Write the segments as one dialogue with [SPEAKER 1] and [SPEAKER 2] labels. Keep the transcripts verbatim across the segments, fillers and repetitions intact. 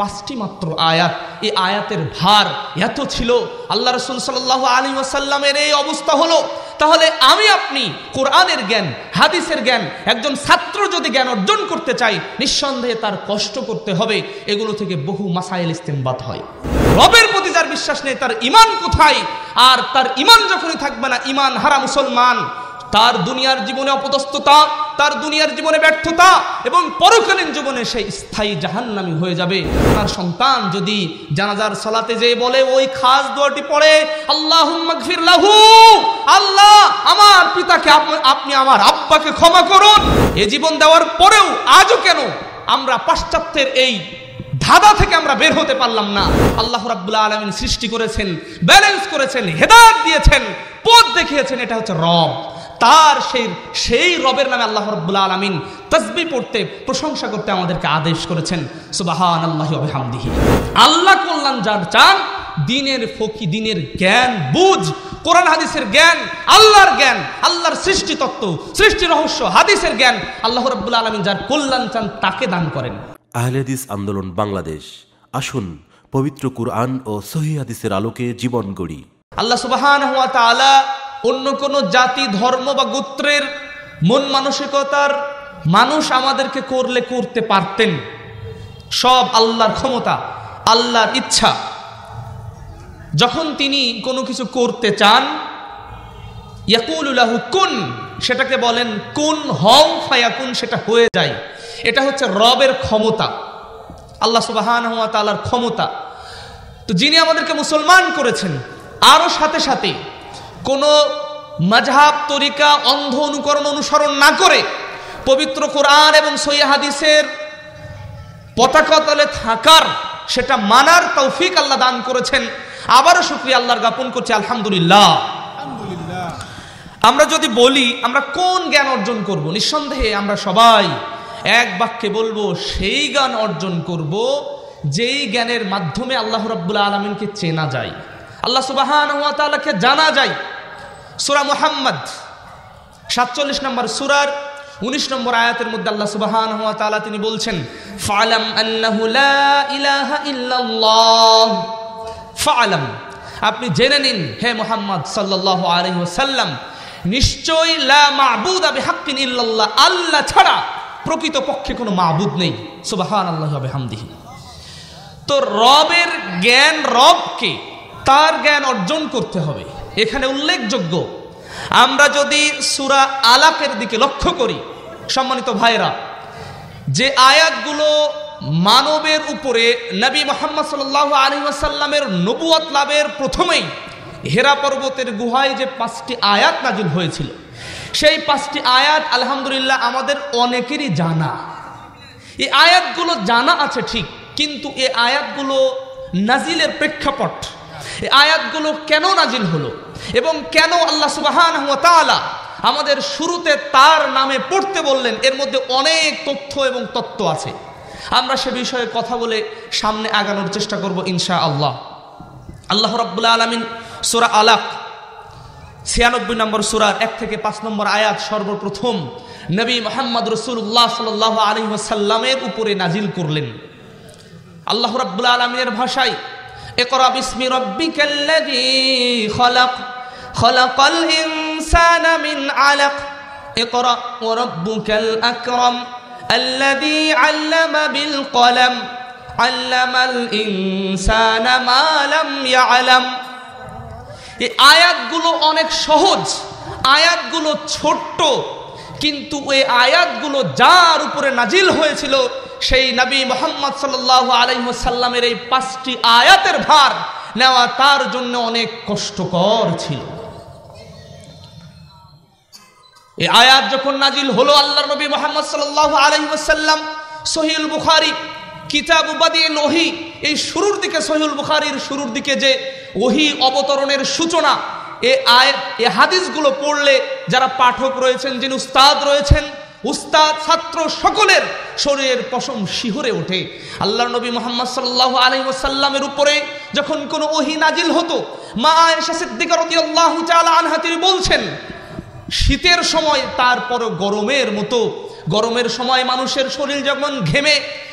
[SPEAKER 1] পাঁচটি মাত্র আয়াত। এই আয়াতের ভার এত ছিল, আল্লাহ রাসূল সাল্লাল্লাহু আলাইহি ওয়াসাল্লামের এই অবস্থা হলো। তাহলে আমি আপনি কোরআনের জ্ঞান, হাদিসের জ্ঞান, একজন ছাত্র যদি জ্ঞান অর্জন করতে চাই, নিঃসন্দেহে তার কষ্ট করতে হবে। এগুলো থেকে বহু মাসাইল ইস্তেমবাত হয়। রবের প্রতি যার বিশ্বাস নেই, তার ঈমান কোথায়? আর তার ঈমান যখনই থাকবে না, ঈমান হারা মুসলমান, তার দুনিয়ার জীবনে অপদস্থতা, তার দুনিয়ার জীবনে ব্যর্থতা এবং পরকালীন জীবনে সেই স্থায়ী জাহান্নামী হয়ে যাবে। তার সন্তান যদি জানাজার সালাতে যেয়ে বলে ওই খাস দোয়াটি পড়ে, আল্লাহুম্মা গফির লাহু, আল্লাহ আমার পিতাকে আপনি আমার আব্বাকে ক্ষমা করুন, এ জীবন দেওয়ার পরেও আজও কেন আমরা পাশ্চাত্যের এই ধাঁধা থেকে আমরা বের হতে পারলাম না? আল্লাহ রাব্বুল আলামিন সৃষ্টি করেছেন, ব্যালেন্স করেছেন, হেদায়েত দিয়েছেন, পথ দেখিয়েছেন। এটা হচ্ছে রব। তার সেই সেই রবের নামে আল্লাহ রাব্বুল আলামিন তাসবিহ পড়তে, প্রশংসা করতে আমাদেরকে আদেশ করেছেন। সুবহানাল্লাহি ওয়া বিহামদিহি। আল্লাহ কল্যাণ যার চান, দ্বীনের ফকি, দ্বীনের জ্ঞান বুঝ, কোরআন হাদিসের জ্ঞান, আল্লাহর জ্ঞান, আল্লাহর সৃষ্টি তত্ত্ব, সৃষ্টি রহস্য, হাদিসের জ্ঞান আল্লাহ রাব্বুল আলামিন যার কল্যাণ চান তাকে দান করেন।
[SPEAKER 2] আহলে হাদিস আন্দোলন বাংলাদেশ, আসুন পবিত্র কুরআন ও সহিহ হাদিসের আলোকে জীবন গড়ি।
[SPEAKER 1] আল্লাহ সুবহানাহু ওয়া তাআলা অন্য কোন জাতি, ধর্ম বা গোত্রের মন মানসিকতার মানুষ আমাদেরকে করলে করতে পারতেন। সব আল্লাহর ক্ষমতা, আল্লাহর ইচ্ছা। যখন তিনি কোনো কিছু করতে চান, ইয়াকুলু লাহু কুন, সেটাকে বলেন কুন, হও, ফায়াকুন, সেটা হয়ে যায়। এটা হচ্ছে রবের ক্ষমতা, আল্লাহ সুবহানাহু ওয়া তাআলার ক্ষমতা। তো যিনি আমাদেরকে মুসলমান করেছেন, আরো সাথে সাথে কোনো মাযহাব, তরিকা, অন্ধ অনুকরণ, অনুসরণ না করে পবিত্র কোরআন এবং সহিহ হাদিসের পতাকা তলে থাকার, সেটা মানার তৌফিক আল্লাহ দান করেছেন। আবারও শুকরিয়া আল্লাহর জ্ঞাপন করছি, আলহামদুলিল্লাহ। আমরা যদি বলি আমরা কোন জ্ঞান অর্জন করব, নিঃসন্দেহে আমরা সবাই এক বাক্যে বলবো সেই জ্ঞান অর্জন করব যেই জ্ঞানের মাধ্যমে আল্লাহ রাব্বুল আলামিনকে চেনা যায়, আল্লাহ সুবহানাহু ওয়া তাআলাকে জানা যায়। সূরা মুহাম্মদ সাতচল্লিশ নম্বর সূরার উনিশ নম্বর আয়াতের মধ্যে আল্লাহ সুবহানাহু ওয়া তাআলা তিনি বলছেন, ফালাম আন্নাহু লা ইলাহা ইল্লাল্লাহ, ফালাম, আপনি জেনে নিন হে মুহাম্মদ সাল্লাল্লাহু আলাইহি ওয়াসাল্লাম, নিশ্চয়ই লা মা'বুদা বিহাক্কিন ইল্লাল্লাহ, আল্লাহ ছাড়া প্রকৃত পক্ষে কোনো মাবুদ নেই। সুবহানাল্লাহি ওয়া বিহামদিহি। তো রবের জ্ঞান, রবকে, তার জ্ঞান অর্জন করতে হবে। এখানে উল্লেখযোগ্য, আমরা যদি সূরা আলাকের দিকে লক্ষ্য করি, সম্মানিত ভাইরা, যে আয়াতগুলো মানবের উপরে নবী মুহাম্মদ সাল্লাল্লাহু আলাইহি ওয়াসাল্লামের নবুয়ত লাভের প্রথমেই হেরা পর্বতের গুহায় যে পাঁচটি আয়াত নাজিল হয়েছিল, সেই পাঁচটি আয়াত আলহামদুলিল্লাহ আমাদের অনেকেরই জানা। এই আয়াতগুলো জানা আছে ঠিক, কিন্তু এই আয়াতগুলো নাজিলের প্রেক্ষাপট, এই আয়াতগুলো কেন নাজিল হলো এবং কেন আল্লাহ সুবহানাহু ওয়া তাআলা আমাদের শুরুতে তার নামে পড়তে বললেন, এর মধ্যে অনেক তথ্য এবং তত্ত্ব আছে। আমরা সে বিষয়ে কথা বলে সামনে আগানোর চেষ্টা করব ইনশাআল্লাহ। আল্লাহ রাব্বুল আলামিন সূরা আলাক ছিয়ানব্বই নম্বর সূরার এক থেকে পাঁচ নম্বর আয়াত সর্বপ্রথম নবী মুহাম্মদ রাসূলুল্লাহ সাল্লাল্লাহু আলাইহি ওয়াসাল্লামের উপরে নাজিল করলেন। আল্লাহ রাব্বুল আলামিনের ভাষায়, ইকরা বিসমি রাব্বিকাল্লাযী খালাক, খালাকাল ইনসানা মিন আলাক, ইকরা ওয়া রাব্বুকাল আকরাম, আল্লাযী আল্লামা বিল কলম, আল্লামাল ইনসানা মা লাম ইয়ালাম। এই আয়াতগুলো অনেক সহজ, আয়াতগুলো ছোট্ট, কিন্তু এই আয়াতগুলো যার উপরে নাজিল হয়েছিল সেই নবী মুহাম্মদ সাল্লাল্লাহু আলাইহি ওয়াসাল্লামের এই পাঁচটি আয়াতের ভার নেওয়া তার জন্য অনেক কষ্টকর ছিল। এই আয়াত যখন নাজিল হলো, আল্লাহর নবী মুহাম্মদ সাল্লাল্লাহু আলাইহি ওয়াসাল্লাম সহিহুল বুখারী কিতাব বাদিউল ওহী, এই শুরুর দিকে, সহিহুল বুখারীর শুরুর দিকে যে ওহী অবতরণের সূচনা, এই আয়াত, এই হাদিসগুলো পড়লে যারা পাঠক রয়েছেন, যিনি উস্তাদ রয়েছেন, উস্তাদ ছাত্র সকলের শরীরের পশম শিহরে ওঠে। আল্লাহর নবী মুহাম্মদ সাল্লাল্লাহু আলাইহি ওয়াসাল্লামের উপরে যখন কোনো ওহী নাজিল হতো, মা আয়েশা সিদ্দিকা রাদিয়াল্লাহু তাআলা আনহা তিনি বলছেন, শীতের সময় তারপরও গরমের মতো, গরমের সময় মানুষের শরীর যখন ঘেমে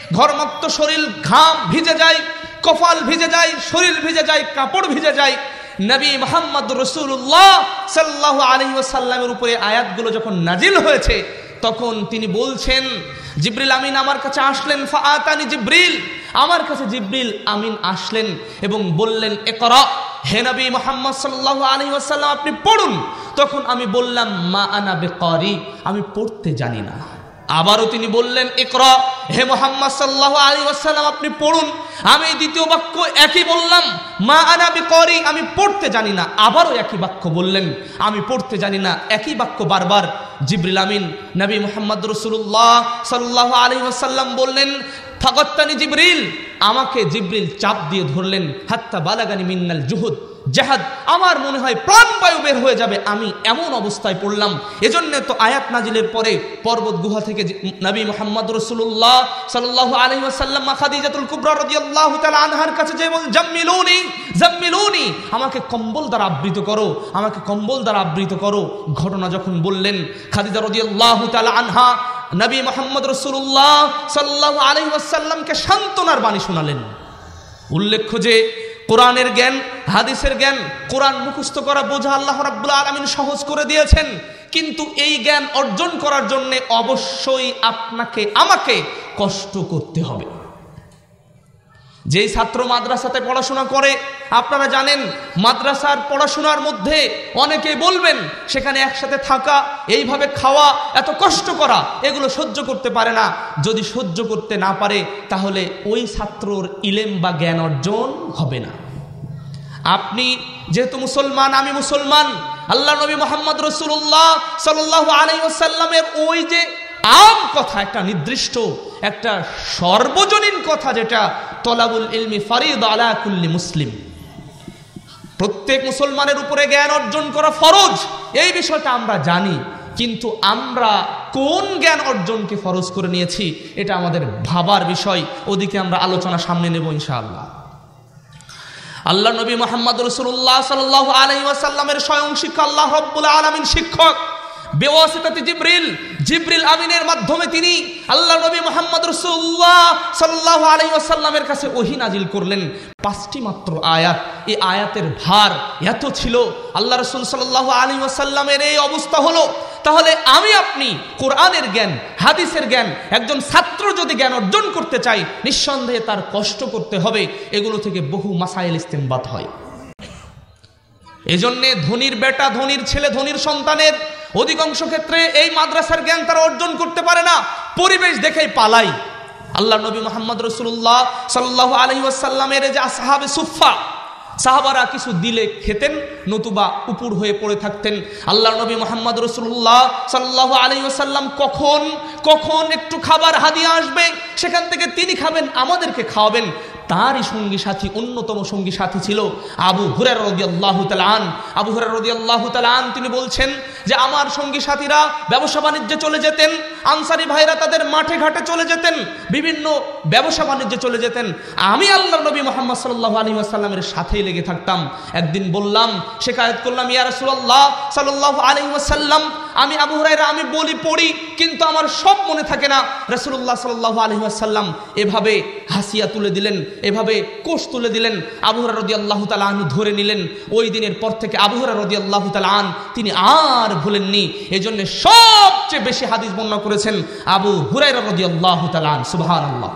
[SPEAKER 1] ঘরমত্ত শরীর ঘাম ভিজে যায়, কপাল ভিজে যায়, শরীর ভিজে যায়, কাপড় ভিজে যায়। নবী মুহাম্মদ রাসূলুল্লাহ সাল্লাল্লাহু আলাইহি ওয়াসাল্লামের উপরে আয়াতগুলো যখন নাজিল হয়েছে তখন তিনি বলছেন, জিবরিল আমিন আমার কাছে আসলেন, ফাআতানি জিবরিল, আমার কাছে জিবরিল আমিন আসলেন এবং বললেন, ইকরা, হে নবী মুহাম্মদ সাল্লাল্লাহু আলাইহি ওয়াসাল্লাম আপনি পড়ুন। তখন আমি বললাম, মা আনা বিকারি, আমি পড়তে জানি না। আবারও তিনি বললেন, ইকরা, হে মুহাম্মদ সাল্লাল্লাহু আলাইহি ওয়াসাল্লাম আপনি পড়ুন। আমি দ্বিতীয় বাক্য একই বললাম, মা আনা বিকারি, আমি পড়তে জানি না। আবারও একই বাক্য বললেন, আমি পড়তে জানি না। একই বাক্য বারবার জিবরিল আমিন নবী মুহাম্মদ রাসূলুল্লাহ সাল্লাল্লাহু আলাইহি ওয়াসাল্লাম বললেন, ফাগাত্তানি জিবরিল, আমাকে জিবরিল চাপ দিয়ে ধরলেন, হাত্তা বালাগানি মিন্নাল জুহুদ, জাহাদ, আমার মনে হয় প্রাণবায়ু বের হয়ে যাবে, আমি এমন অবস্থায় পড়লাম। এজন্য তো আয়াত নাজিলের পরে পর্বত গুহা থেকে নবী মুহাম্মদ রাসূলুল্লাহ সাল্লাল্লাহু আলাইহি ওয়াসাল্লাম মা খাদিজাতুল কুবরা রাদিয়াল্লাহু তাআলা আনহার কাছে যে বলেন, জাম্মিলুনি জাম্মিলুনি, আমাকে কম্বল দ্বারা আবৃত করো, আমাকে কম্বল দ্বারা আবৃত করো। ঘটনা যখন বললেন খাদিজা রাদিয়াল্লাহু তাআলা আনহা নবী মুহাম্মদ রাসূলুল্লাহ সাল্লাল্লাহু আলাইহি ওয়াসাল্লামকে সান্ত্বনার বাণী শোনালেন। উল্লেখ্য যে কোরআনের জ্ঞান, হাদিসের জ্ঞান, কোরআন মুখস্থ করা বোঝা আল্লাহ রাব্বুল আলামিন সহজ করে দিয়েছেন, কিন্তু এই জ্ঞান অর্জন করার জন্য অবশ্যই আপনাকে আমাকে কষ্ট করতে হবে। যেই ছাত্র মাদ্রাসাতে পড়াশোনা করে, আপনারা জানেন মাদ্রাসার পড়াশোনার মধ্যে অনেকে বলবেন সেখানে একসাথে থাকা, এইভাবে খাওয়া, এত কষ্ট করা, এগুলো সহ্য করতে পারে না। যদি সহ্য করতে না পারে তাহলে ওই ছাত্রর ইলেম বা জ্ঞান অর্জন হবে না। আপনি যেহেতু মুসলমান, আমি মুসলমান, আল্লাহ নবী মুহাম্মদ রাসূলুল্লাহ সাল্লাল্লাহু আলাইহি ওয়াসাল্লামের ওই যে আম কথা, একটা নির্দিষ্ট, একটা সর্বজনীন কথা, যেটা তলাবুল ইলমি ফরিদ আলা কুল্লি মুসলিম, প্রত্যেক মুসলমানের উপরে জ্ঞান অর্জন করা ফরজ, এই বিষয়টা আমরা জানি। কিন্তু আমরা কোন জ্ঞান অর্জনকে ফরজ করে নিয়েছি এটা আমাদের ভাবার বিষয়। ওদিকে আমরা আলোচনা সামনে নেব ইনশাআল্লাহ। আল্লাহ নবী মুহাম্মদ রাসূলুল্লাহ সাল্লাল্লাহু আলাইহি ওয়াসাল্লামের স্বয়ং শিক্ষক আল্লাহ রাব্বুল আলামিন শিক্ষক বেওয়াসিতাতে জিবরিল, জিবরিল আমিনের মাধ্যমে তিনি আল্লাহ নবী মুহাম্মদ রাসূলুল্লাহ সাল্লাল্লাহু আলাইহি ওয়াসাল্লামের কাছে ওহী নাজিল করলেন। পাঁচটি মাত্র আয়াত। এই আয়াতের ভার এত ছিল, আল্লাহ রাসূল সাল্লাল্লাহু আলাইহি ওয়াসাল্লামের এই অবস্থা হলো। তাহলে আমি আপনি কোরআনের জ্ঞান, হাদিসের জ্ঞান, একজন ছাত্র যদি জ্ঞান অর্জন করতে চাই, নিঃসন্দেহে তার কষ্ট করতে হবে। এগুলো থেকে বহু মাসাইল ইস্তেমবাত হয়। এজন্যে ধনীর বেটা, ধনীর ছেলে, ধনীর সন্তানের অধিকাংশ ক্ষেত্রে এই মাদ্রাসার জ্ঞান তারা অর্জন করতে পারে না, পরিবেশ দেখেই পালাই। আল্লাহ নবী মুহাম্মদ রাসূলুল্লাহ সাল্লাল্লাহু আলাইহি ওয়াসাল্লামের যে আসহাবে সুফফা, সাহাবারা কিছু দিলে খেতেন, নতুবা উপর হয়ে পড়ে থাকতেন। আল্লাহ নবী মুহাম্মদ রাসূলুল্লাহ সাল্লাল্লাহু আলাইহি ওয়াসাল্লাম কখন কখন একটু খাবার হাদিয়া আসবে, সেখান থেকে তিনি খাবেন, আমাদেরকে খাওয়াবেন। তারই সঙ্গী সাথী, অন্যতম সঙ্গী সাথী ছিল আবু হুরায়রা রাদিয়াল্লাহু তাআলা আন। আবু হুরায়রা রাদিয়াল্লাহু তাআলা আন তিনি বলছেন যে আমার সঙ্গী সাথীরা ব্যবসা বাণিজ্যে চলে যেতেন, আনসারী ভাইরা তাদের মাঠে ঘাটে চলে যেতেন, বিভিন্ন ব্যবসা বাণিজ্যে চলে যেতেন, আমি আল্লাহর নবী মুহাম্মদ সাল্লাল্লাহু আলাইহি ওয়াসাল্লামের সাথেই লেগে থাকতাম। একদিন বললাম, শিকায়ত করলাম, ইয়া রাসূলুল্লাহ সাল্লাল্লাহু আলাইহি ওয়াসাল্লাম, আমি আবু হুরায়রা আমি বলি পড়ি, কিন্তু আমার সব মনে থাকে না। রাসূলুল্লাহ সাল্লাল্লাহু আলাইহি ওয়াসাল্লাম এভাবে হাসিয়া তুলে দিলেন, এভাবে কোষ তুলে দিলেন। আবু হুরায়রা রাদিয়াল্লাহু তাআলা আনহু ধরে নিলেন। ওই দিনের পর থেকে আবু হুরায়রা রাদিয়াল্লাহু তাআলা আন তিনি আর ভুলেননি। এজন্য সবচেয়ে বেশি হাদিস বর্ণনা করেছেন আবু হুরায়রা রাদিয়াল্লাহু তাআলা আন। সুবহানাল্লাহ।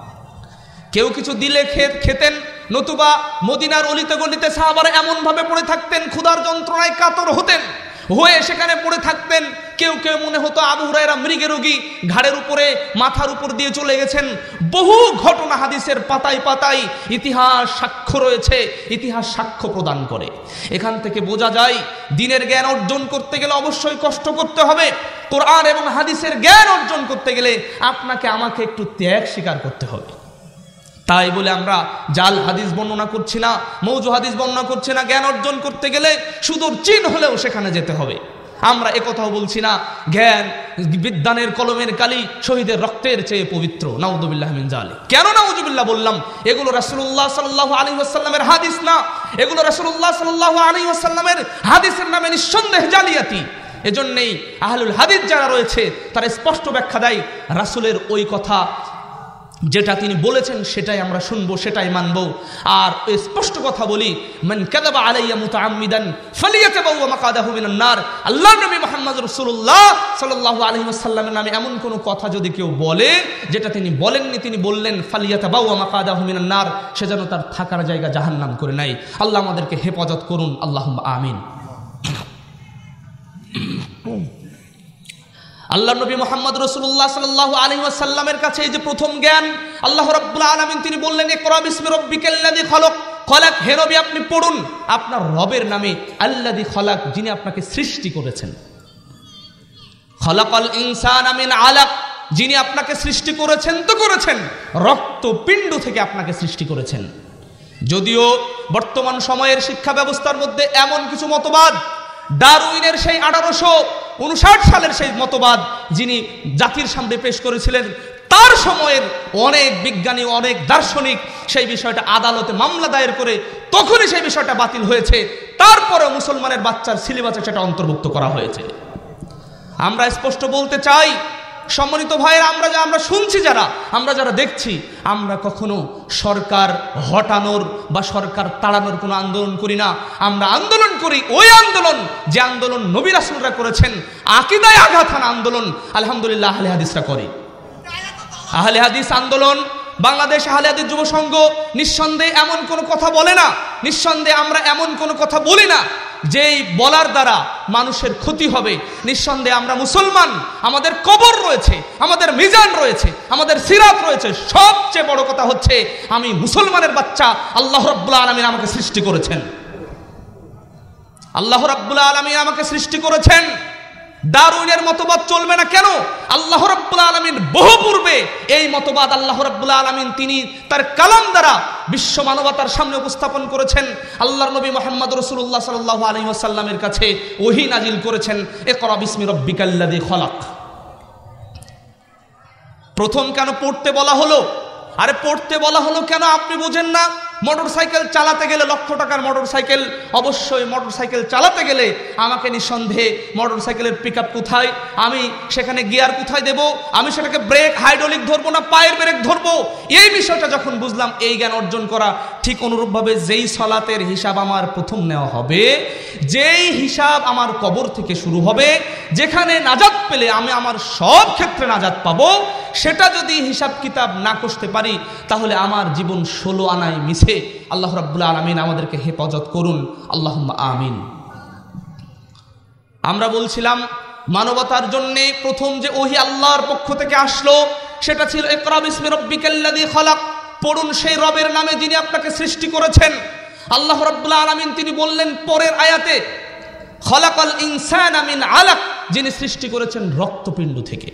[SPEAKER 1] কেউ কিছু দিলে খেতেন, নতুবা মদিনার অলিতে গলিতে সাহাবারা এমন ভাবে পড়ে থাকতেন, ক্ষুধার যন্ত্রণায় কাতর হতেন, হয়ে সেখানে পড়ে থাকতেন। কেউ কেউ মনে হতো আবু হুরায়রা মৃগে রোগী, ঘাড়ের উপরে মাথার উপর দিয়ে চলে গেছেন। বহু ঘটনা হাদিসের পাতায় পাতায় ইতিহাস সাক্ষ্য রয়েছে, ইতিহাস সাক্ষ্য প্রদান করে। এখান থেকে বোঝা যায় দ্বীনের জ্ঞান অর্জন করতে গেলে অবশ্যই কষ্ট করতে হবে। কোরআন এবং হাদিসের জ্ঞান অর্জন করতে গেলে আপনাকে আমাকে একটু ত্যাগ স্বীকার করতে হবে। তাই বলে আমরা জাল হাদিস বর্ণনা করছি না, মৌজু হাদিস বর্ণনা করছি না। জ্ঞান অর্জন করতে গেলে সুদূর চীন হলেও সেখানে যেতে হবে। আমরা একথাও বলছি না জ্ঞান বিদ্যানের কলমের কালি শহীদের রক্তের চেয়ে পবিত্র, নাউযুবিল্লাহ মিন যালিক। কেন নাউযুবিল্লাহ বললাম? এগুলো রাসূলুল্লাহ সাল্লাল্লাহু আলাইহি ওয়াসাল্লামের হাদিস না, এগুলো রাসূলুল্লাহ সাল্লাল্লাহু আলাইহি ওয়াসাল্লামের হাদিসের নামে নিঃসন্দেহে জালিয়াতি। এজন্যই আহলুল হাদিস যারা রয়েছে তারা স্পষ্ট ব্যাখ্যা দেয় রাসূলের ওই কথা যেটা তিনি বলেছেন সেটাই আমরা শুনবো, সেটাই মানবো। আর স্পষ্ট কথা বলি, মান কাযাবা আলাইয়া মুতাআম্মিদান ফালিয়াতাবাওয়া মাকাদাহু মিনান নার। আল্লাহর নবী মুহাম্মদ রাসূলুল্লাহ সাল্লাল্লাহু আলাইহি ওয়াসাল্লামের নামে এমন কোনো কথা যদি কেউ বলে যেটা তিনি বলেননি, তিনি বললেন ফালিয়াতাবাওয়া মাকাদাহু মিনান নার, সে যেন তার থাকার জায়গা জাহান্নাম করে নেয়। আল্লাহ আমাদেরকে হেফাজত করুন, আল্লাহুম্মা আমিন। আল্লাহ নবী মুহাম্মদ রাসূলুল্লাহ সাল্লাল্লাহু আলাইহি ওয়াসাল্লামের কাছে এই যে প্রথম জ্ঞান, আল্লাহ রাব্বুল আলামিন তিনি বললেন ইকরা বিসমি রাব্বিকাল্লাযী খলাক। খলাক, হে নবী আপনি পড়ুন আপনার রবের নামে, আল্লাযী খলাক, যিনি আপনাকে সৃষ্টি করেছেন। খলাকাল ইনসানা মিন আলাক, যিনি আপনাকে সৃষ্টি করেছেন তো করেছেন রক্তপিণ্ড থেকে আপনাকে সৃষ্টি করেছেন। যদিও বর্তমান সময়ের শিক্ষা ব্যবস্থার মধ্যে এমন কিছু মতবাদ, ডারউইনের সেই আঠারোশো উনষাট সালের সেই মতবাদ যিনি জাতির সামনে পেশ করেছিলেন, তার সময়ের অনেক বিজ্ঞানী, অনেক দার্শনিক সেই বিষয়টা আদালতে মামলা দায়ের করে তখনই সেই বিষয়টা বাতিল হয়েছে। তারপরে মুসলমানের বাচ্চার সিলেবাসে সেটা অন্তর্ভুক্ত করা হয়েছে। আমরা স্পষ্ট বলতে চাই সম্মানিত ভাইয়েরা, আমরা যা আমরা শুনছি, যারা আমরা যারা দেখছি, আমরা কখনো সরকার হটানোর বা সরকার তাড়ানোর কোনো আন্দোলন করি না। আমরা আন্দোলন করি ওই আন্দোলন যে আন্দোলন নবী রাসূলরা করেছেন, আকীদায় আঘাত হানা আন্দোলন আলহামদুলিল্লাহ আহলে হাদিসরা করে। আহলে হাদিস আন্দোলন, বাংলাদেশ আহলে হাদিস যুব সংঘ নিঃসন্দেহে এমন কোনো কথা বলে না, নিঃসন্দেহে আমরা এমন কোনো কথা বলি না যেই বলার দ্বারা মানুষের ক্ষতি হবে। নিঃসন্দেহে আমরা মুসলমান, আমাদের কবর রয়েছে, আমাদের মিজান রয়েছে, আমাদের সিরাত রয়েছে। সবচেয়ে বড় কথা হচ্ছে আমি মুসলমানের বাচ্চা, আল্লাহ রাব্বুল আলামিন আমাকে সৃষ্টি করেছেন। আল্লাহ রাব্বুল আলামিন আমাকে সৃষ্টি করেছেন। ডারউইনের মতবাদ চলবে না কেন? আল্লাহ রাব্বুল আলামিন বহু পূর্বে এই মতবাদ আল্লাহ রাব্বুল আলামিন তিনি তার কালাম দ্বারা বিশ্ব মানবতার সামনে উপস্থাপন করেছেন। আল্লাহর নবী মুহাম্মদ রাসূলুল্লাহ সাল্লাল্লাহু আলাইহি ওয়াসাল্লামের কাছে ওহী নাজিল করেছেন, ইকরা বিসমি রাব্বিকাল্লাযী খলাক। প্রথম কেন পড়তে বলা হলো? আরে পড়তে বলা হলো কেন আপনি বোঝেন না? মোটরসাইকেল চালাতে গেলে, লক্ষ টাকার মোটরসাইকেল, অবশ্যই মোটরসাইকেল চালাতে গেলে আমাকে নিঃসন্দেহে মোটরসাইকেলের পিক আপ কোথায়, আমি সেখানে গিয়ার কোথায় দেব, আমি সেটাকে ব্রেক হাইড্রোলিক ধরবো না পায়ের ব্রেক ধরবো, এই বিষয়টা যখন বুঝলাম, এই জ্ঞান অর্জন করা। ঠিক অনুরূপভাবে যেই সলাতের হিসাব আমার প্রথম নেওয়া হবে, যেই হিসাব আমার কবর থেকে শুরু হবে, যেখানে নাজাত পেলে আমি আমার সব ক্ষেত্রে নাজাত পাবো, সেটা যদি হিসাব কিতাব না করতে পারি তাহলে আমার জীবন ষোলো আনায় মিছে। আল্লাহ রাব্বুল আলামিন আমাদেরকে হেফাজত করুন, আল্লাহুম্মা আমিন। আমরা বলছিলাম মানবতার জন্য প্রথম যে ওহী আল্লাহর পক্ষ থেকে আসলো সেটা ছিল ইকরা বিসমি রাব্বিকাল্লাযী খলাক। পড়ুন সেই রবের নামে যিনি আপনাকে সৃষ্টি করেছেন। আল্লাহ রাব্বুল আলামিন তিনি বললেন পরের আয়াতে, খলাকাল ইনসানা মিন আলাক, যিনি সৃষ্টি করেছেন রক্তপিণ্ড থেকে।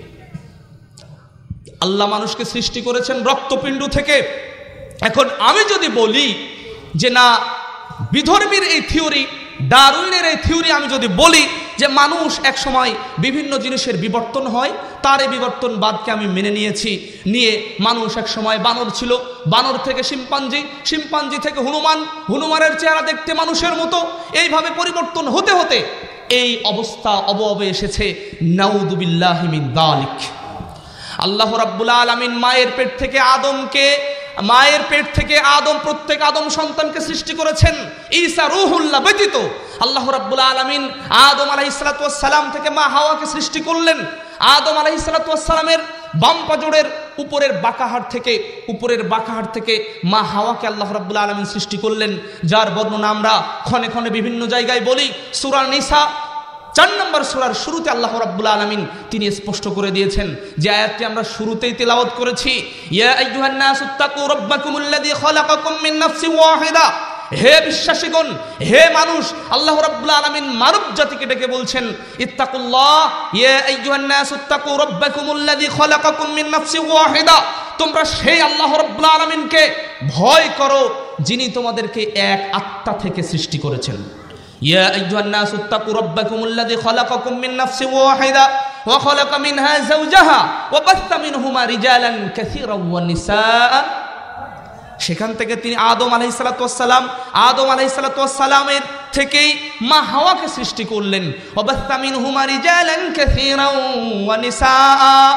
[SPEAKER 1] আল্লাহ মানুষকে সৃষ্টি করেছেন রক্তপিণ্ড থেকে। এখন আমি যদি বলি যে না, বিধর্মীর এই থিওরি, ডারউইনের এই থিওরি আমি যদি বলি যে মানুষ এক সময় বিভিন্ন জিনিসের বিবর্তন হয়, তার এই বিবর্তনবাদকে আমি মেনে নিয়েছি, নিয়ে মানুষ এক সময় বানর ছিল, বানর থেকে শিম্পাঞ্জি, শিম্পাঞ্জি থেকে হনুমান, হনুমানের চেহারা দেখতে মানুষের মতো, এইভাবে পরিবর্তন হতে হতে এই অবস্থা অবয়বে এসেছে। নাউযু বিল্লাহি মিন যালিক। আল্লাহ রাব্বুল আলামিন মায়ের পেট থেকে আদমকে, মায়ের পেট থেকে আদম, প্রত্যেক আদম সন্তানকে সৃষ্টি করেছেন ঈসা রূহুল্লাহ ব্যতীত। আল্লাহ রাব্বুল আলামিন আদম আলাইহিস সালাতু ওয়াস সালাম থেকে মা হাওয়াকে সৃষ্টি করলেন। আদম আলাইহিস সালাতু ওয়াস সালামের বাম পাজরের উপরের বাঁকাহাড় থেকে, উপরের বাঁকাহাড় থেকে মা হাওয়াকে আল্লাহ রাব্বুল আলামিন সৃষ্টি করলেন, যার বর্ণনা আমরা ক্ষণে ক্ষণে বিভিন্ন জায়গায় বলি। সূরা নিসা চার নম্বর সূরার শুরুতে আল্লাহ রাব্বুল আলামিন তিনি স্পষ্ট করে দিয়েছেন, যে আয়াতটি আমরা শুরুতেই তেলাওয়াত করেছি, ইয়া আইয়ুহান নাসুত্তাকু রাব্বাকুমুল্লাযী খালাকাকুম মিন নাফসিন ওয়াহিদা। হে বিশ্বাসীগণ, হে মানুষ, আল্লাহ রাব্বুল আলামিন মানব জাতিকে ডেকে বলছেন, ইত্তাকুল্লাহ ইয়া আইয়ুহান নাসুত্তাকু রাব্বাকুমুল্লাযী খালাকাকুম মিন নাফসিন ওয়াহিদা। তোমরা সেই আল্লাহ রাব্বুল আলামিনকে ভয় করো যিনি তোমাদেরকে এক আত্মা থেকে সৃষ্টি করেছেন। ইয়া আইয়ুহান নাসু ইত্তাকু রাব্বাকুমুল্লাযী খালাকাকুম মিন নাফসিন ওয়াহিদা ওয়া খালাকা মিনহা যাওজাহা ওয়া বাসসা মিনহুমা রিজালান কাসীরান ওয়া নিসাআ। সেখান থেকে তিনি আদম আলাইহিস সালাতু ওয়াস সালাম, আদম আলাইহিস সালাতু ওয়াস সালামের থেকেই মা হাওয়াকে সৃষ্টি করলেন। ওয়া বাসসা মিনহুমা রিজালান কাসীরান ওয়া নিসাআ।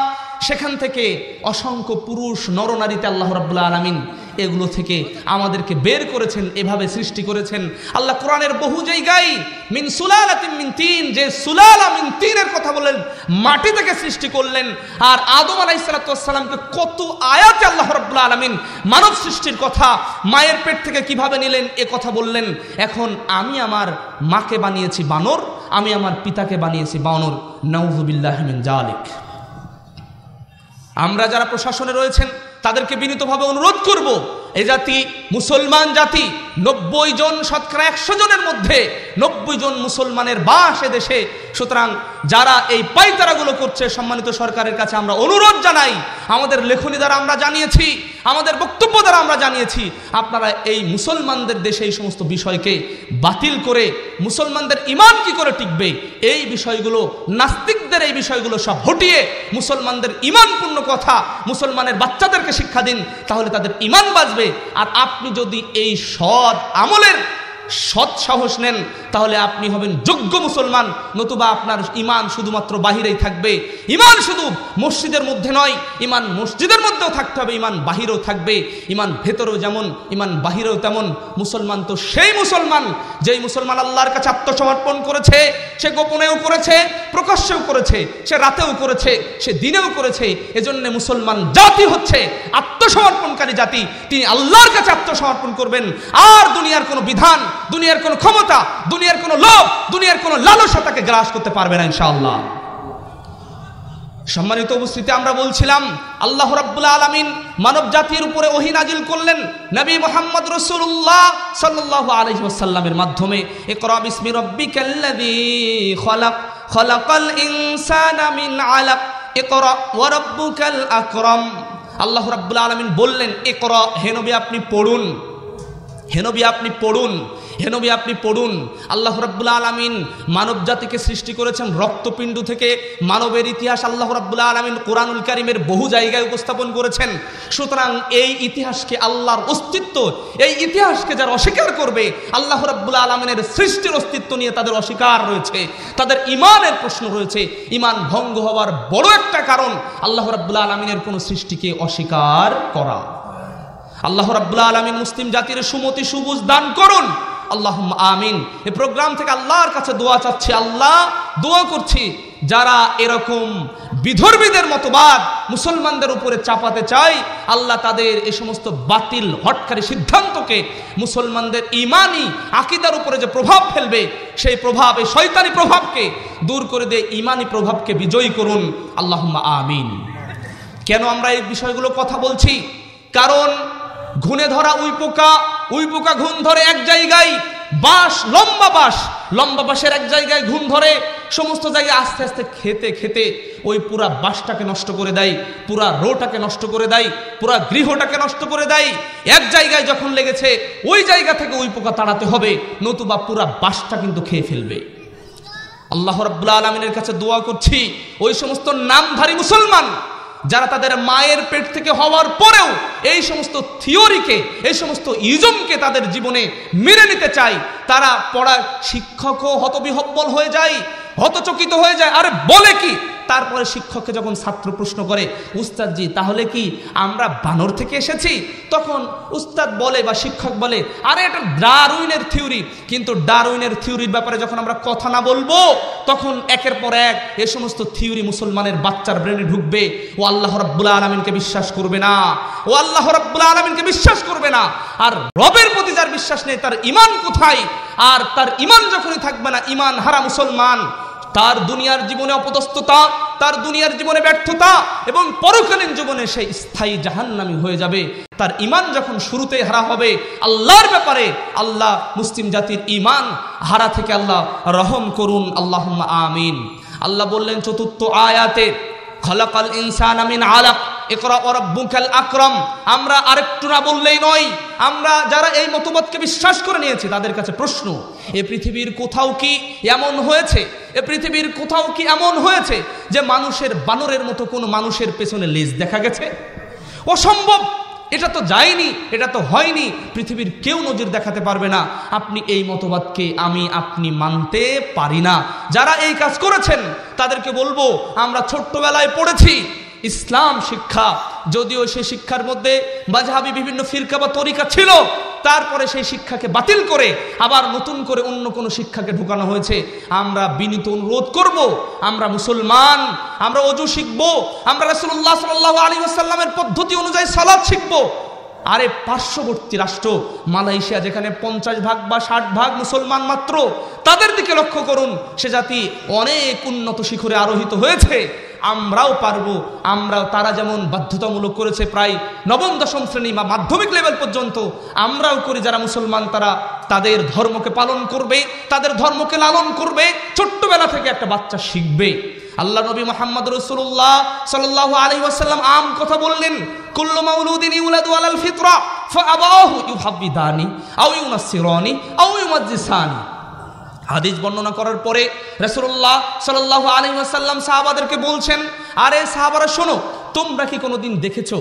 [SPEAKER 1] সেখান থেকে অসংখ্য পুরুষ নরনারীতে আল্লাহ রাব্বুল আলামিন এগুলো থেকে আমাদেরকে বের করেছেন, এভাবে সৃষ্টি করেছেন। আল্লাহ কোরআনের বহু জায়গায় মিন সুলালাতিন মিন তিন, যে সুলালা মিন তিনের কথা বললেন, মাটি থেকে সৃষ্টি করলেন। আর আদম আলাইহিস সালাতু ওয়াস সালামকে কত আয়াতে আল্লাহ রাব্বুল আলামিন মানব সৃষ্টির কথা, মায়ের পেট থেকে কিভাবে নিলেন এ কথা বললেন। এখন আমি আমার মাকে বানিয়েছি বানর, আমি আমার পিতাকে বানিয়েছি বানর। নাউযুবিল্লাহি মিন যালিক। আমরা যারা প্রশাসনে রয়েছেন তাদেরকে বিনীতভাবে অনুরোধ করব, এই জাতি মুসলমান জাতি, নব্বই জন শতকরা একশো জনের মধ্যে নব্বই জন মুসলমানের বাস এ দেশে। সুতরাং যারা এই পাইতারাগুলো করছে, সম্মানিত সরকারের কাছে আমরা অনুরোধ জানাই, আমাদের লেখনী দ্বারা আমরা জানিয়েছি, আমাদের বক্তব্য দ্বারা আমরা জানিয়েছি, আপনারা এই মুসলমানদের দেশে এই সমস্ত বিষয়কে বাতিল করে মুসলমানদের ঈমান কি করে টিকবে এই বিষয়গুলো, নাস্তিকদের এই বিষয়গুলো সব হটিয়ে মুসলমানদের ঈমানপূর্ণ কথা মুসলমানের বাচ্চাদেরকে শিক্ষা দিন, তাহলে তাদের ঈমান বাঁচবে। আর আপনি যদি এই সৎ আমলের সৎ সাহস নেন তাহলে আপনি হবেন যোগ্য মুসলমান, নতুবা আপনার ঈমান শুধুমাত্র বাহিরেই থাকবে। ঈমান শুধু মসজিদের মধ্যে নয়, ঈমান মসজিদের মধ্যেও থাকতে হবে, ঈমান বাহিরেও থাকবে। ঈমান ভেতরেও যেমন, ঈমান বাহিরেও তেমন। মুসলমান তো সেই মুসলমান যেই মুসলমান আল্লাহর কাছে আত্মসমর্পণ করেছে, সে গোপনেও করেছে, প্রকাশ্যেও করেছে, সে রাতেও করেছে, সে দিনেও করেছে। এজন্য মুসলমান জাতি হচ্ছে আত্মসমর্পণকারী জাতি। তিনি আল্লাহর কাছে আত্মসমর্পণ করবেন, আর দুনিয়ার কোনো বিধান, দুনিয়ার কোনো ক্ষমতা, দুনিয়ার কোনো লোভ, দুনিয়ার কোনো লালসা তাকে গ্রাস করতে পারবে না ইনশাআল্লাহ। সম্মানিত উপস্থিতি, আমরা বলছিলাম আল্লাহ রাব্বুল আলামিন মানব জাতির উপরে ওহী নাজিল করলেন নবী মুহাম্মদ রাসূলুল্লাহ সাল্লাল্লাহু আলাইহি ওয়াসাল্লামের মাধ্যমে। ইকরা বিসমি রাব্বিকাল্লাযী খালাক, খালাকাল ইনসানা মিন আলাক, ইকরা ওয়া রাব্বুকাল আকরাম। আল্লাহ রাব্বুল আলামিন বললেন, ইকরা, হে নবী আপনি পড়ুন, হে নবী আপনি পড়ুন, হে নবী আপনি পড়ুন। আল্লাহ রাব্বুল আলামিন মানব জাতিকে সৃষ্টি করেছেন রক্তপিণ্ড থেকে। মানবের ইতিহাস আল্লাহ রাব্বুল আলামিন কোরআনুল কারীমের বহু জায়গায় উপস্থাপন করেছেন। সুতরাং এই ইতিহাসকে, আল্লাহর অস্তিত্ব, এই ইতিহাসকে যারা অস্বীকার করবে, আল্লাহ রাব্বুল আলামিনের সৃষ্টির অস্তিত্ব নিয়ে তাদের অস্বীকার রয়েছে, তাদের ঈমানের প্রশ্ন রয়েছে। ঈমান ভঙ্গ হওয়ার বড় একটা কারণ আল্লাহ রাব্বুল আলামিনের কোনো সৃষ্টিকে অস্বীকার করা। আল্লাহ রাব্বুল আলামিন মুসলিম জাতির সুমতি সুবুঝ দান করুন, আল্লাহুম্মা আমিন। এই প্রোগ্রাম থেকে আল্লাহর কাছে দোয়া চাচ্ছি, আল্লাহ দোয়া করছি যারা এরকম বিধর্মীদের মতবাদ মুসলমানদের উপরে চাপাতে চায়, আল্লাহ তাদের এই সমস্ত বাতিল হটকারী সিদ্ধান্তকে, মুসলমানদের ঈমানি আকীদার উপরে যে প্রভাব ফেলবে সেই প্রভাব, এই শয়তানি প্রভাবকে দূর করে দিয়ে ঈমানি প্রভাবকে বিজয়ী করুন, আল্লাহুম্মা আমিন। কেন আমরা এই বিষয়গুলো কথা বলছি? কারণ ঘুণে ধরা উই পোকা, উই পোকা ঘুণ ধরে এক জায়গায়, বাঁশ, লম্বা বাঁশ, লম্বা বাঁশের এক জায়গায় ঘুণ ধরে, সমস্ত জায়গায় আস্তে আস্তে খেতে খেতে ওই পুরা বাঁশটাকে নষ্ট করে দেয়, পুরা রোটাকে নষ্ট করে দেয়, পুরা গৃহটাকে নষ্ট করে দেয়। এক জায়গায় যখন লেগেছে ওই জায়গা থেকে ওই পোকা তাড়াতে হবে, নতুবা পুরা বাঁশটা কিন্তু খেয়ে ফেলবে। আল্লাহ রাব্বুল আলামিনের কাছে দোয়া করছি, ওই সমস্ত নামধারী মুসলমান যারা তাদের মায়ের পেট থেকে হওয়ার পরেও এই সমস্ত থিওরিকে, এই সমস্ত ইজমকে তাদের জীবনে মেনে নিতে চায়, তারা পড়া শিক্ষকও হতবিহব্বল হয়ে যায়, হতচকিত হয়ে যায়। আরে বলে কি? তারপরে শিক্ষককে যখন ছাত্র প্রশ্ন করে, উস্তাদজি তাহলে কি আমরা বানর থেকে এসেছি? তখন উস্তাদ বলে বা শিক্ষক বলে, আরে এটা ডারউইনের থিওরি। কিন্তু ডারউইনের থিওরির ব্যাপারে যখন আমরা কথা না বলবো, তখন একের পর এক এ সমস্ত থিওরি মুসলমানের বাচ্চার ব্রেনে ঢুকবে। ও আল্লাহ রাব্বুল আলামিনকে বিশ্বাস করবে না, ও আল্লাহ রাব্বুল আলামিনকে বিশ্বাস করবে না। আর রবের প্রতি যার বিশ্বাস নেই তার ঈমান কোথায়? আর তার ঈমান যখনই থাকবে না, ঈমান হারা মুসলমান, তার দুনিয়ার জীবনে অপদস্থতা, তার দুনিয়ার জীবনে ব্যর্থতা এবং পরকালীন জীবনে সেই স্থায়ী জাহান্নামী হয়ে যাবে। তার ঈমান যখন শুরুতেই হারা হবে আল্লাহর ব্যাপারে, আল্লাহ মুসলিম জাতির ঈমান হারা থেকে আল্লাহ রহম করুন, আল্লাহুম্মা আমিন। আল্লাহ বললেন চতুর্থ আয়াতে, খালাকাল ইনসানা মিন আলাক, ইকরা ওয়া রাব্বুকাল আকরাম। আমরা আরেকটু না বললেই নয়, আমরা যারা এই মতবাদকে বিশ্বাস করে নিয়েছি তাদের কাছে প্রশ্ন, এ পৃথিবীর কোথাও কি এমন হয়েছে, এ পৃথিবীর কোথাও কি এমন হয়েছে যে মানুষের বানরের মতো কোনো মানুষের পেছনে লেজ দেখা গেছে? অসম্ভব, এটা তো যায়নি, এটা তো হয়নি, পৃথিবীর কেউ নজির দেখাতে পারবে না। আপনি এই মতবাদকে আমি আপনি মানতে পারি না। যারা এই কাজ করেছেন তাদেরকে বলবো, আমরা ছোট্টবেলায় পড়েছি ইসলাম শিক্ষা, যদিও সেই শিক্ষার মধ্যে মাযহাবী বিভিন্ন ফিরকা বা তরিকা ছিল, তারপরে সেই শিক্ষাকে বাতিল করে আবার নতুন করে অন্য কোনো শিক্ষাকে ঢুকানো হয়েছে। আমরা বিনীত অনুরোধ করব, আমরা মুসলমান, আমরা ওযু শিখব, আমরা রাসূলুল্লাহ সাল্লাল্লাহু আলাইহি ওয়াসাল্লামের পদ্ধতি অনুযায়ী সালাত শিখব। আরে পার্শ্ববর্তী রাষ্ট্র মালয়েশিয়া, যেখানে পঞ্চাশ ভাগ বা ষাট ভাগ মুসলমান মাত্র, তাদের দিকে লক্ষ্য করুন, সে জাতি অনেক উন্নত শিখরে আরোহিত হয়েছে। আমরাও পারবো, আমরাও তারা যেমন বাধ্যতামূলক করেছে প্রায় নবম দশম শ্রেণী বা মাধ্যমিক লেভেল পর্যন্ত, আমরাও করি যারা মুসলমান তারা তাদের ধর্মকে পালন করবে, তাদের ধর্মকে লালন করবে, ছোট্টবেলা থেকে একটা বাচ্চা শিখবে। আল্লাহ নবী মুহাম্মদ রাসূলুল্লাহ সাল্লাল্লাহু আলাইহি ওয়াসাল্লাম আম কথা বললেন, কুল্লু মাউলুদিন ইউলাদু আলাল ফিতরা ফাআবাহু ইউহাব্বিদানি আও ইউনাসসিরানি আও ইউমাজ্জিসানি। হাদিস বর্ণনা করার পরে রাসূলুল্লাহ সাল্লাল্লাহু আলাইহি ওয়াসাল্লাম সাহাবাদেরকে বলছেন, আরে সাহাবারা শোনো, তোমরা কি কোনোদিন দেখেছো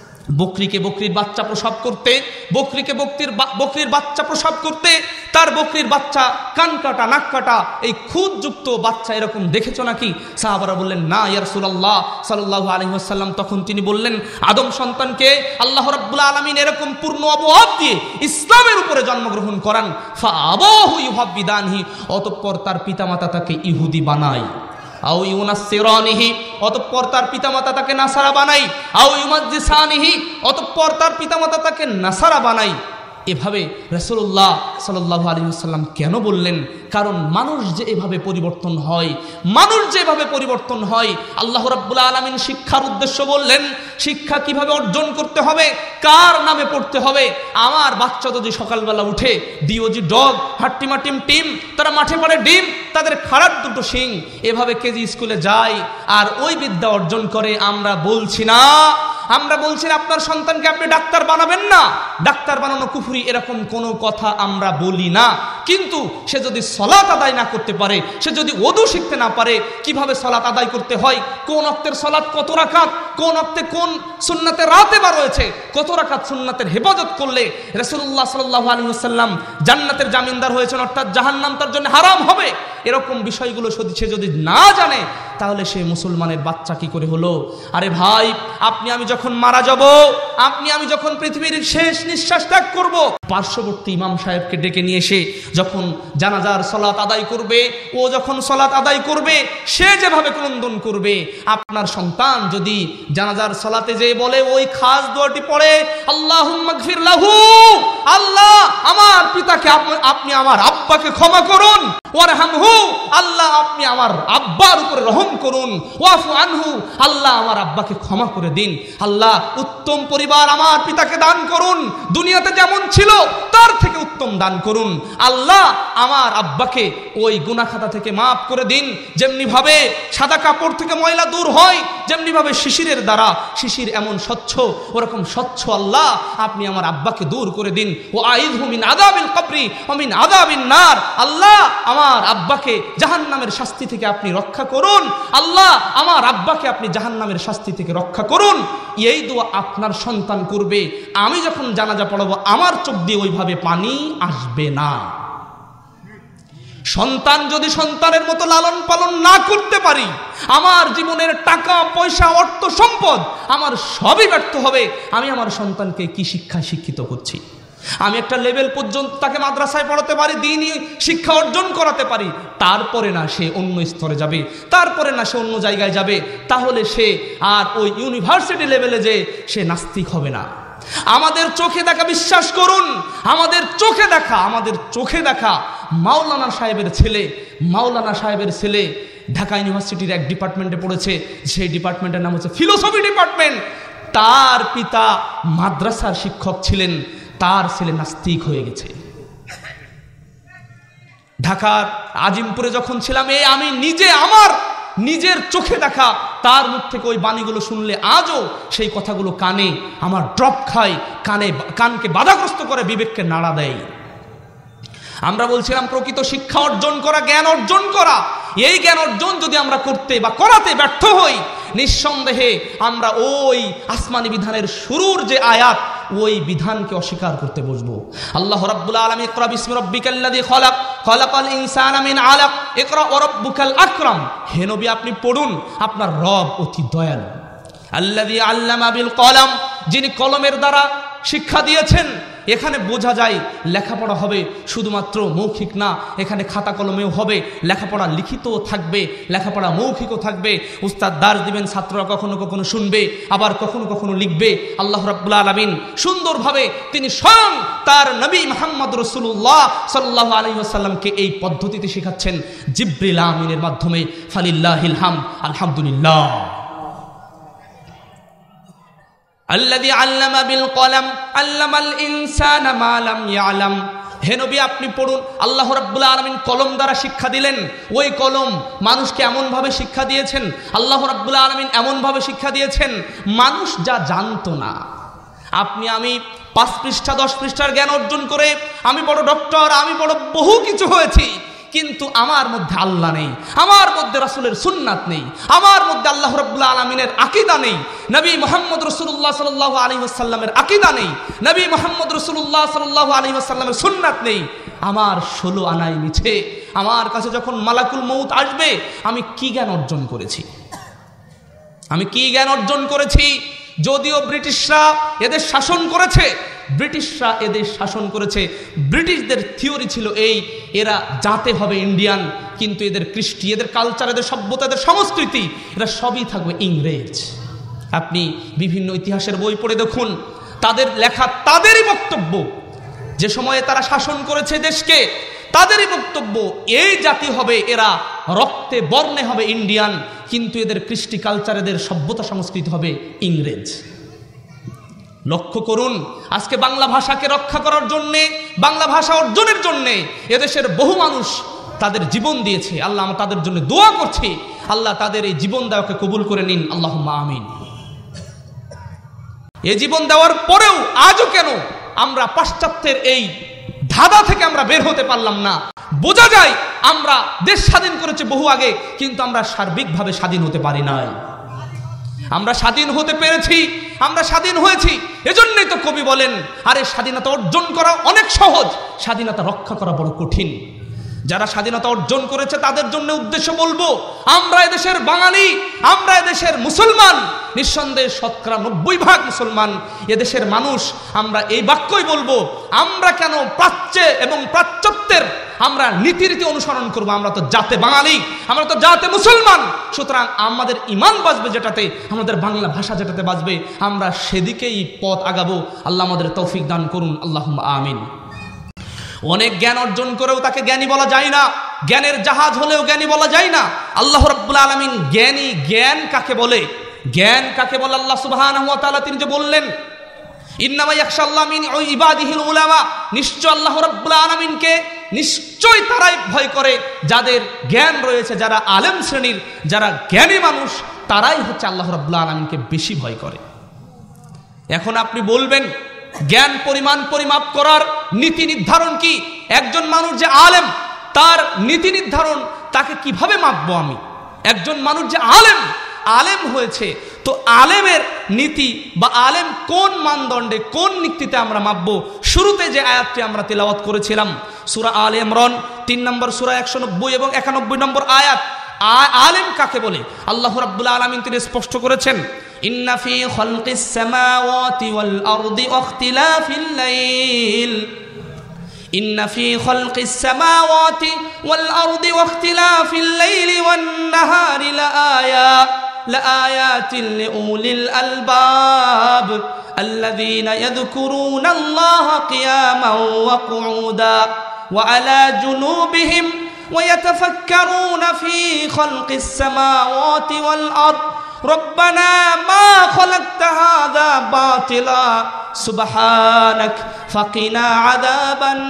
[SPEAKER 1] বকরিকে বকরির বাচ্চা প্রসব করতে? বকরিকে বকরির বকরির বাচ্চা প্রসব করতে তার বকরির বাচ্চা কান কাটা, নাক কাটা, এই খুঁতযুক্ত বাচ্চা এরকম দেখেছো নাকি? সাহাবারা বললেন, না ইয়া রাসূলুল্লাহ সাল্লাল্লাহু আলাইহি ওয়াসাল্লাম। তখন তিনি বললেন, আদম সন্তানকে আল্লাহ রাব্বুল আলামিন এরকম পূর্ণ অবহাব দিয়ে ইসলামের উপরে জন্মগ্রহণ করান, ফাআবাহু ইউহাব্বিদানহি, অতঃপর তার পিতামাতা তাকে ইহুদি বানায়, আও ইউনাসসিরানিহি, অতঃপর তার পিতামাতা তাকে নাসারা বানাই, আও ইউমাজ্জিসানিহি, অতঃপর তার পিতামাতা তাকে নাসারা বানাই। এভাবে রাসূলুল্লাহ সাল্লাল্লাহু আলাইহি ওয়াসাল্লাম কেন বললেন? কারণ মানুষ যে এভাবে পরিবর্তন হয়, মানুষ যেভাবে পরিবর্তন হয়, আল্লাহ রাব্বুল আলামিন শিক্ষার উদ্দেশ্য বললেন, শিক্ষা কিভাবে অর্জন করতে হবে, কার নামে পড়তে হবে। আমার বাচ্চা যদি সকালবেলা উঠে ডিওজি ডগ, হাট্টিমা টিম টিম, তারা মাঠে পড়ে ডিম, তাদের খাড়ার দুটো শিং, এভাবে কেজি স্কুলে যায় আর ওই বিদ্যা অর্জন করে, আমরা বলছি না, আমরা বলছি না আপনার সন্তানকে আপনি ডাক্তার বানাবেন না, ডাক্তার বানানো কুফরি, এরকম কোনো কথা আমরা বলি না। কিন্তু সে যদি সালাত আদায় না করতে পারে, সে যদি ওযু শিখতে না পারে, কিভাবে সালাত আদায় করতে হয়, কোন ওয়াক্তের সালাত কত রাকাত, কোন ওয়াক্তে কোন সুন্নাতে রাতেবা রয়েছে, কত রাকাত সুন্নাতের হেফাজত করলে রাসূলুল্লাহ সাল্লাল্লাহু আলাইহি ওয়াসাল্লাম জান্নাতের জামিনদার হয়েছেন, অর্থাৎ জাহান্নাম তার জন্য হারাম হবে, এরকম বিষয়গুলো সে যদি না জানে, তাহলে সে মুসলমানের বাচ্চা কি করে হলো? আরে ভাই, আপনি আমি যখন মারা যাব, আপনি আমি যখন পৃথিবীর শেষ নিঃশ্বাস ত্যাগ করব, পার্শ্ববর্তী ইমাম সাহেবকে ডেকে নিয়ে এসে যখন জানাজার সালাত আদায় করবে, ও যখন সালাত আদায় করবে, সে যেভাবে ক্রন্দন করবে, আপনার সন্তান যদি জানাজার সালাতে যে বলে ওই খাস দোয়াটি পড়ে, আল্লাহুম্মা গফির লাহু, আল্লাহ আমার পিতাকে আপনি আমার আব্বাকে ক্ষমা করুন, ওয়ারহামহু, আল্লাহ আপনি আমার আব্বার উপরে রহম করুন, ওয়াফু আনহু, আল্লাহ আমার আব্বাকে ক্ষমা করে দিন, আল্লাহ উত্তম পরিবার আমার পিতাকে দান করুন, দুনিয়াতে যেমন ছিল তার থেকে উত্তম দান করুন, আল্লাহ আমার আব্বাকে ওই গুনাহ খাতা থেকে মাফ করে দিন, যেমনি ভাবে সাদা কাপড় থেকে ময়লা দূর হয়, যেমনি ভাবে শিশিরের দ্বারা শিশির এমন স্বচ্ছ, ওরকম স্বচ্ছ আল্লাহ আপনি আমার আব্বাকে দূর করে দিন, ও আইযহু মিন আযাবিল কবরি ওয়া মিন আযাবিন নার, আল্লাহ আমার আব্বাকে জাহান্নামের শাস্তি থেকে আপনি রক্ষা করুন, আল্লাহ আমার আব্বাকে আপনি জাহান্নামের শাস্তি থেকে রক্ষা করুন। এই দোয়া আপনার সন্তান করবে, আমি যখন জানাজা পড়াবো আমার চোখ দিয়ে ওইভাবে পানি আসবে না। সন্তান যদি সন্তানের মতো লালন পালন না করতে পারি, আমার জীবনের টাকা পয়সা অর্থ সম্পদ আমার সবই ব্যর্থ হবে। আমি আমার সন্তানকে কি শিক্ষায় শিক্ষিত করছি? আমি একটা লেভেল পর্যন্ত তাকে মাদ্রাসায় পড়াতে পারি, দ্বীনি শিক্ষা অর্জন করাতে পারি, তারপরে না সে অন্য স্তরে যাবে, তারপরে না সে অন্য জায়গায় যাবে, তাহলে সে আর ওই ইউনিভার্সিটি লেভেলে যে সে নাস্তিক হবে না। আমাদের চোখে দেখা, বিশ্বাস করুন, আমাদের চোখে দেখা, আমাদের চোখে দেখা মাওলানা সাহেবের ছেলে, মাওলানা সাহেবের ছেলে ঢাকা ইউনিভার্সিটির এক ডিপার্টমেন্টে পড়েছে, সেই ডিপার্টমেন্টের নাম হচ্ছে ফিলোসফি ডিপার্টমেন্ট। তার পিতা মাদ্রাসার শিক্ষক ছিলেন, তার ছেলে নাস্তিক হয়ে গেছে। ঢাকার আজিমপুরে যখন ছিলাম, এই আমি নিজে আমার নিজের চোখে দেখা, তার মুখ থেকে ওই বাণীগুলো শুনলে আজও সেই কথাগুলো কানে আমার ড্রপ খায়, কানে কানকে বাধাগ্রস্ত করে, বিবেককে নাড়া দেয়। আমরা বলছিলাম প্রকৃত শিক্ষা অর্জন করা, জ্ঞান অর্জন করা, এই জ্ঞান অর্জন যদি আমরা করতে বা করাতে ব্যর্থ হই, নিঃসন্দেহে আমরা ওই আসমানি বিধানের শুরুর যে আয়াত, ওই বিধানকে অস্বীকার করতে বসবো। আল্লাহ রাব্বুল আলামিন ইকরা বিসমি রাব্বিকাল্লাযী খালাক খালাকাল ইনসানা মিন আলাক ইকরা ওয়া রাব্বুকাল আকরাম, হে নবী আপনি পড়ুন, আপনার রব অতি দয়ালু। আল্লাযী আল্লামা বিল কলম, যিনি কলমের দ্বারা শিক্ষা দিয়েছেন। এখানে বোঝা যায় লেখাপড়া হবে শুধুমাত্র মৌখিক না, এখানে খাতা কলমেও হবে, লেখাপড়া লিখিতও থাকবে, লেখাপড়া মৌখিকও থাকবে। উস্তাদ দার্স দিবেন, ছাত্ররা কখনো কখনো শুনবে, আবার কখনো কখনো লিখবে। আল্লাহ রাব্বুল আলামিন সুন্দরভাবে তিনি স্বয়ং তার নবী মুহাম্মদ রাসূলুল্লাহ সাল্লাল্লাহু আলাইহি ওয়াসাল্লামকে এই পদ্ধতিতে শেখাচ্ছেন জিবরিল আমিনের মাধ্যমে। ফালিল্লাহিল হামদ, আলহামদুলিল্লাহ। আল্লাযী আল্লামা বিল কলম আল্লামাল ইনসানা মা লাম ইয়ালাম। হে নবী, আপনি পড়ুন, আল্লাহ রাব্বুল আলামিন কলম দ্বারা শিক্ষা দিলেন। ওই কলম মানুষকে এমনভাবে শিক্ষা দিয়েছেন, আল্লাহ রাব্বুল আলামিন এমনভাবে শিক্ষা দিয়েছেন মানুষ যা জানতো না। আপনি আমি পাঁচ পৃষ্ঠা দশ পৃষ্ঠার জ্ঞান অর্জন করে আমি বড় ডক্টর, আমি বড় বহু কিছু হয়েছি, কিন্তু আমার মধ্যে আল্লাহ নেই, আমার মধ্যে রাসূলের সুন্নাত নেই, আমার মধ্যে আল্লাহ রাব্বুল আলামিনের আকীদা নেই, নবী মুহাম্মদ রাসূলুল্লাহ সাল্লাল্লাহু আলাইহি ওয়াসাল্লামের আকীদা নেই, নবী মুহাম্মদ রাসূলুল্লাহ সাল্লাল্লাহু আলাইহি ওয়াসাল্লামের সুন্নাত নেই। আমার ষোলো আনাই মিছে। আমার কাছে যখন মালাকুল মউত আসবে, আমি কি জ্ঞান অর্জন করেছি? আমি কি জ্ঞান অর্জন করেছি? যদিও ব্রিটিশরা এদের শাসন করেছে, ব্রিটিশরা এদের শাসন করেছে, ব্রিটিশদের থিওরি ছিল এই, এরা জাতে হবে ইন্ডিয়ান, কিন্তু এদের কৃষ্টি, এদের কালচার, এদের সভ্যতা, এদের সংস্কৃতি, এরা সবই থাকবে ইংরেজ। আপনি বিভিন্ন ইতিহাসের বই পড়ে দেখুন, তাদের লেখা, তাদেরই বক্তব্য, যে সময়ে তারা শাসন করেছে দেশকে, তাদেরই বক্তব্য এই জাতি হবে, এরা রক্তে বর্ণে হবে ইন্ডিয়ান, কিন্তু এদের কৃষ্টি কালচার, এদের সভ্যতা সংস্কৃতি হবে ইংরেজ। লক্ষ্য করুন, আজকে বাংলা ভাষাকে রক্ষা করার জন্যে, বাংলা ভাষা অর্জনের জন্যে এদেশের বহু মানুষ তাদের জীবন দিয়েছে। আল্লাহ, আমরা তাদের জন্য দোয়া করছি, আল্লাহ তাদের এই জীবন দেওয়াকে কবুল করে নিন, আল্লাহুম্মা আমিন। এই জীবন দেওয়ার পরেও আজও কেন আমরা পাশ্চাত্যের এই ধাঁধা থেকে আমরা বের হতে পারলাম না? বোঝা যায় আমরা দেশ স্বাধীন করেছে বহু আগে, কিন্তু আমরা সার্বিকভাবে স্বাধীন হতে পারি নাই। আমরা স্বাধীন হতে পেরেছি, আমরা স্বাধীন হয়েছি, এজন্যই তো কবি বলেন, আরে স্বাধীনতা অর্জন করা অনেক সহজ, স্বাধীনতা রক্ষা করা বড় কঠিন। যারা স্বাধীনতা অর্জন করেছে তাদের জন্য উদ্দেশ্য বলবো, আমরা এদেশের বাঙালি, আমরা এদেশের মুসলমান, নিঃসন্দেহে শতকরা নব্বই ভাগ মুসলমান এদেশের মানুষ। আমরা এই বাক্যই বলবো, আমরা কেন প্রাচ্যে এবং প্রাচ্যত্বের আমরা নীতিরীতি অনুসরণ করবো? আমরা তো জাতে বাঙালি, আমরা তো জাতে মুসলমান, সুতরাং আমাদের ইমান বাঁচবে যেটাতে, আমাদের বাংলা ভাষা যেটাতে বাঁচবে, আমরা সেদিকেই পথ আগাবো। আল্লাহ আমাদের তৌফিক দান করুন, আল্লাহুম্মা আমিন। অনেক জ্ঞান অর্জন করেও তাকে জ্ঞানী বলা যায় না, জ্ঞানের জাহাজ হলেও জ্ঞানী বলা যায় না। আল্লাহ রাব্বুল আলামিন জ্ঞানী, জ্ঞান কাকে বলে? জ্ঞান কাকে বলে? আল্লাহ সুবহানাহু ওয়া তাআলা তিনি যে বললেন, ইন্নামা ইয়াখশাল্লাহ মিন ইবাদিহিল উলামা, নিশ্চয় আল্লাহ রাব্বুল আলামিনকে নিশ্চয় তারাই ভয় করে যাদের জ্ঞান রয়েছে, যারা আলেম শ্রেণীর, যারা জ্ঞানী মানুষ, তারাই হচ্ছে আল্লাহ রাব্বুল আলামিনকে বেশি ভয় করে। এখন আপনি বলবেন, জ্ঞান পরিমাণ পরিমাপ করার নীতি নির্ধারণ কি? একজন মানুষ যে আলেম, তার নীতি নির্ধারণ তাকে কিভাবে মাপবো আমি? একজন মানুষ যে আলেম, আলেম হয়েছে, তো আলেমের নীতি বা আলেম কোন মানদণ্ডে, কোন নীতিতে আমরা মাপবো? শুরুতে যে আয়াতটি আমরা তেলাওয়াত করেছিলাম, সূরা আলে ইমরান তিন নম্বর সূরা একশো নব্বই এবং একানব্বই নম্বর আয়াত, আলেম কাকে বলে? আল্লাহ রাব্বুল আলামিন তিনি স্পষ্ট করেছেন, ইন্না ফি খালকিস সামাওয়াতি ওয়াল আরদি ওয়াখতিলাফিল লাইল, ইন্না ফি খালকিস সামাওয়াতি ওয়াল আরদি ওয়াখতিলাফিল লাইলি ওয়ান নাহারি লাআয়াত লাআয়াতিন লিউলিল আলবাব আল্লাযীনা ইয়াযকুরুনাল্লাহা কিয়ামান ওয়া কুউদা ওয়া আলা জুনুবিহিম ওয়া ইয়াতাফাক্কারুনা ফি খালকিস সামাওয়াতি ওয়াল আরদ রব্বানা মা খালাকতা হাযা বাতিলা সুবহানাক ফাকিনা আযাবান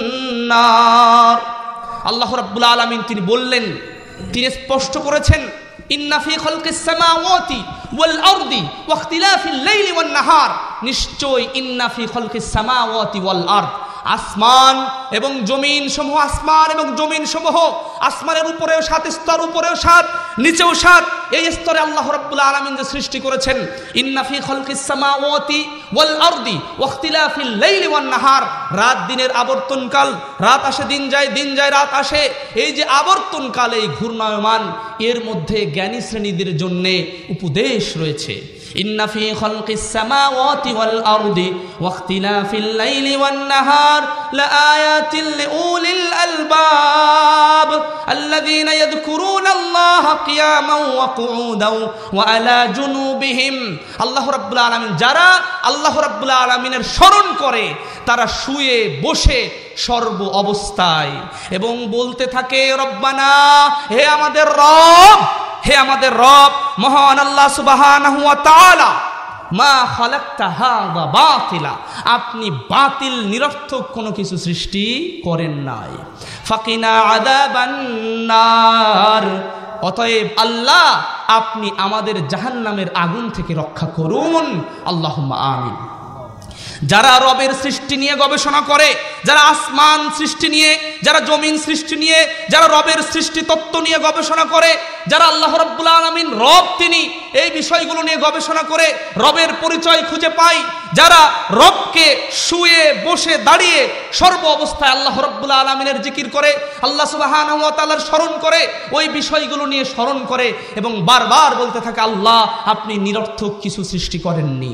[SPEAKER 1] নার। আল্লাহ রাব্বুল আলামিন তিনি বললেন, তিনি স্পষ্ট করেছেন, ইন্না ফি খালকিস সামাওয়াতি ওয়াল আরদি ওয়া ইখতিলাফিল লাইলি ওয়ান নাহার, নিশ্চয় ইন্না ফি খালকিস সামাওয়াতি ওয়াল আরদ, আসমান এবং জমিন সমূহ, আসমান এবং জমিন সমূহ, আসমানের উপরেও সাত স্তর, উপরেও সাত, নিচেও সাত, এই স্তরে আল্লাহ রাব্বুল আলামিন যে সৃষ্টি করেছেন, ইন্না ফি খালকিস সামাওয়াতি ওয়াল আরদি ওয়া ইখতিলাফিল লাইলি ওয়ান নাহার, রাত দিনের আবর্তনকাল, রাত আসে দিন যায়, দিন যায় রাত আসে, এই যে আবর্তনকাল, এই ঘূর্ণায়মান, এর মধ্যে জ্ঞানী শ্রেণীদের জন্য উপদেশ রয়েছে। ইন্না ফি খালকিস সামাওয়াতি ওয়াল আরদি ওয়াখতিলাফিল লাইলি ওয়ান নাহার লাআয়াতিন লিউলিল আলবাব আল্লাযীনা ইয়াযকুরুনাল্লাহা কিয়ামান ওয়া কুউদান ওয়া আলা জুনুবিহিম। আল্লাহ রাব্বুল আলামিন যারা আল্লাহ রাব্বুল আলামিনের স্মরণ করে তারা শুয়ে বসে সর্ব অবস্থায় এবং বলতে থাকে রব্বানা, হে আমাদের রব, হে আমাদের রব মহান আল্লাহ সুবহানাহু ওয়া তাআলা, মা খালাকতা হাযা বাতিলা, আপনি বাতিল নিরর্থক কোনো কিছু সৃষ্টি করেন নাই। ফাকিনা আযাবান নার, অতএব আল্লাহ আপনি আমাদের জাহান্নামের আগুন থেকে রক্ষা করুন, আল্লাহুম্মা আমিন। যারা রবের সৃষ্টি নিয়ে গবেষণা করে, যারা আসমান সৃষ্টি নিয়ে, যারা জমিন সৃষ্টি নিয়ে, যারা রবের সৃষ্টি তত্ত্ব নিয়ে গবেষণা করে, যারা আল্লাহ রাব্বুল আলামিন রব তিনি এই বিষয়গুলো নিয়ে গবেষণা করে রবের পরিচয় খুঁজে পায়, যারা রবকে শুয়ে বসে দাঁড়িয়ে সর্ব অবস্থায় আল্লাহ রাব্বুল আলামিনের জিকির করে, আল্লাহ সুবহানাহু ওয়া তাআলার স্মরণ করে, ওই বিষয়গুলো নিয়ে স্মরণ করে এবং বারবার বলতে থাকে আল্লাহ আপনি নিরর্থক কিছু সৃষ্টি করেননি।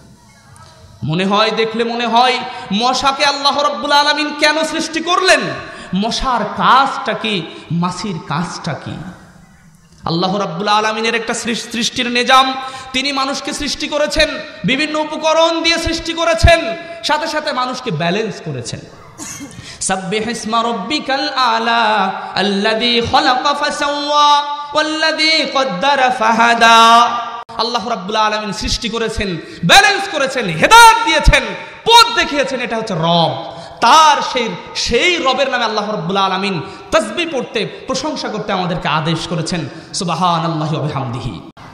[SPEAKER 1] মনে হয় দেখলে মনে হয় মশাকে আল্লাহ রাব্বুল আলামিন কেন সৃষ্টি করলেন? মশার কাজটা কি, মাছির কাজটা কি? আল্লাহ রাব্বুল আলামিনের একটা সৃষ্টির নিজাম, তিনি মানুষকে সৃষ্টি করেছেন, বিভিন্ন উপকরণ দিয়ে সৃষ্টি করেছেন, সাথে সাথে মানুষকে ব্যালেন্স করেছেন। সাব্বিহ ইসমা রাব্বিকাল আলা আল্লাযী খালাকা ফাসাওয়া ওয়াল্লাযী কদ্দারা ফাহাদা। আল্লাহ রাব্বুল আলামিন সৃষ্টি করেছেন, ব্যালেন্স করেছেন, হেদায়েত দিয়েছেন, পথ দেখিয়েছেন, এটা হচ্ছে রব। তার সেই সেই রবের নামে আল্লাহ রাব্বুল আলামিন তাসবিহ পড়তে, প্রশংসা করতে আমাদেরকে আদেশ করেছেন। সুবহানাল্লাহি ওয়া বিহামদিহি।